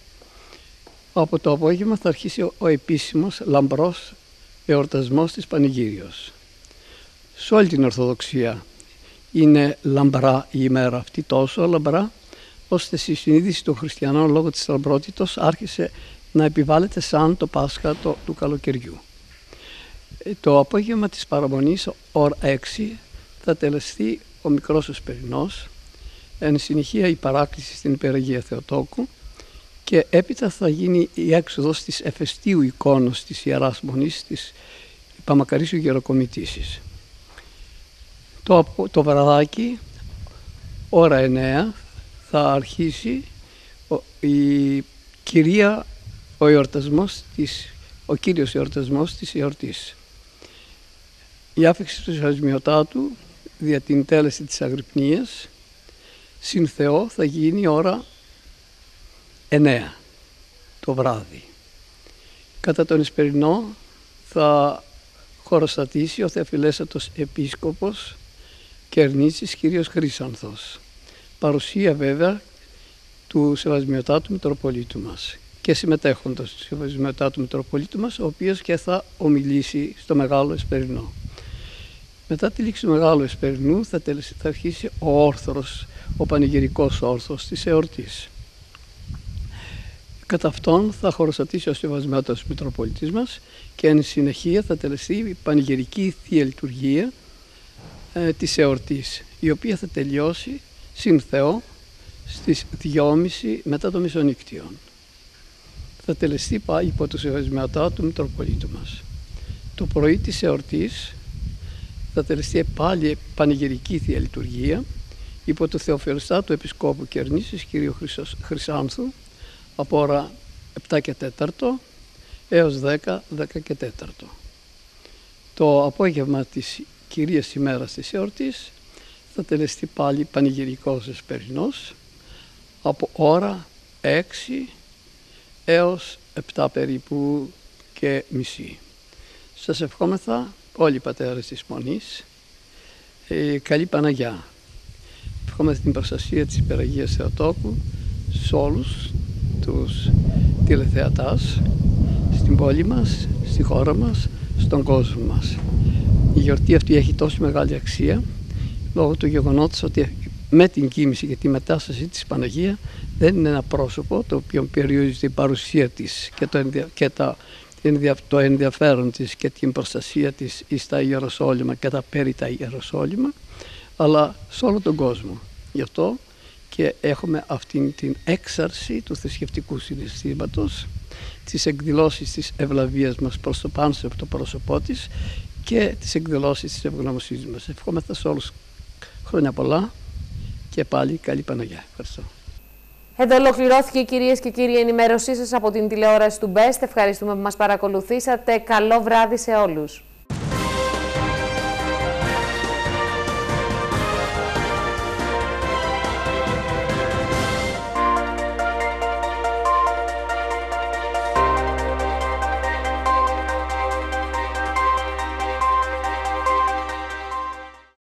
από το απόγευμα θα αρχίσει ο επίσημος λαμπρός εορτασμός της Πανηγύριος. Σε όλη την Ορθοδοξία είναι λαμπρά η ημέρα αυτή, τόσο λαμπρά, ώστε στη συνείδηση των χριστιανών λόγω της λαμπρότητος άρχισε να επιβάλλεται σαν το Πάσχα το, του καλοκαιριού. Το απόγευμα της παραμονής, ώρα έξι, θα τελεστεί ο μικρός Εσπερινός, εν συνεχεία η παράκληση στην Υπεραγία Θεοτόκου και έπειτα θα γίνει η έξοδος της εφεστίου εικόνος της Ιεράς Μονής της Παμακαρίσιου Γεροκομητήσης. Το, το βραδάκι, ώρα εννέα, θα αρχίσει ο, η κυρία, ο, εορτασμός της, ο κύριος εορτασμός της εορτής. Η άφηξη του Σαρισμιωτάτου δια την τέλεση της Αγρυπνίας, συν Θεό θα γίνει ώρα εννέα το βράδυ. Κατά τον Εσπερινό θα χωροστατήσει ο Θεοφιλέστατος Επίσκοπος Κερνήσης κ. Χρύσανθος. Παρουσία βέβαια του Σεβασμιωτάτου Μητροπολίτου μας και συμμετέχοντος του Σεβασμιωτάτου Μητροπολίτου μας, ο οποίος και θα ομιλήσει στο Μεγάλο Εσπερινό. Μετά τη λήξη του Μεγάλου Εσπερινού θα, τελεσ... θα αρχίσει ο όρθρος, ο πανηγυρικός όρθρος της εορτής. Κατά αυτόν θα χωροστατήσει ο Σεβασμιώτατος Μητροπολίτης μας και εν συνεχεία θα τελεστεί η πανηγυρική Θεία Λειτουργία ε, της εορτής, η οποία θα τελειώσει συν Θεό στις δυόμιση μετά το μεσονύκτιο. Θα τελεστεί πάλι υπό το Σεβασμιωτάτο του Μητροπολίτου μας. Το πρωί της εορτής θα τελεστεί πάλι πανηγυρική Θεία Λειτουργία υπό το Θεοφιλεστάτο Επισκόπου Κερνήσης κ. Χρυσάνθου από ώρα επτά και τέταρτο έως δέκα, δέκα και τέταρτο. Το απόγευμα της κυρίας ημέρας της εορτής θα τελεστεί πάλι πανηγυρικός Εσπερινός από ώρα έξι έως επτά περίπου και μισή. Σας ευχόμεθα όλοι οι πατέρες της Μονής ε, καλή Παναγιά. Ευχόμεθα την προστασία της Υπεραγίας Θεοτόκου σε όλους τους τηλεθεατάς στην πόλη μας, στη χώρα μας, στον κόσμο μας. Η γιορτή αυτή έχει τόσο μεγάλη αξία λόγω του γεγονότος ότι με την κοίμηση και τη μετάσταση της Παναγία δεν είναι ένα πρόσωπο το οποίο περιορίζεται η παρουσία της και το, ενδια... και τα... το ενδιαφέρον της και την προστασία της στα Ιεροσόλυμα και τα περί τα Ιεροσόλυμα, αλλά σε όλο τον κόσμο. Γι' αυτό και έχουμε αυτήν την έξαρση του θρησκευτικού συναισθήματος, τις εκδηλώσεις της ευλαβίας μας προς το πάνω από το πρόσωπό της και τις εκδηλώσεις της ευγνωμοσύνης μας. Ευχόμεθα σε όλους χρόνια πολλά και πάλι καλή Παναγιά. Ευχαριστώ. Εδώ ολοκληρώθηκε, κυρίες και κύριοι, η ενημέρωσή σας από την τηλεόραση του Best. Ευχαριστούμε που μας παρακολουθήσατε. Καλό βράδυ σε όλους.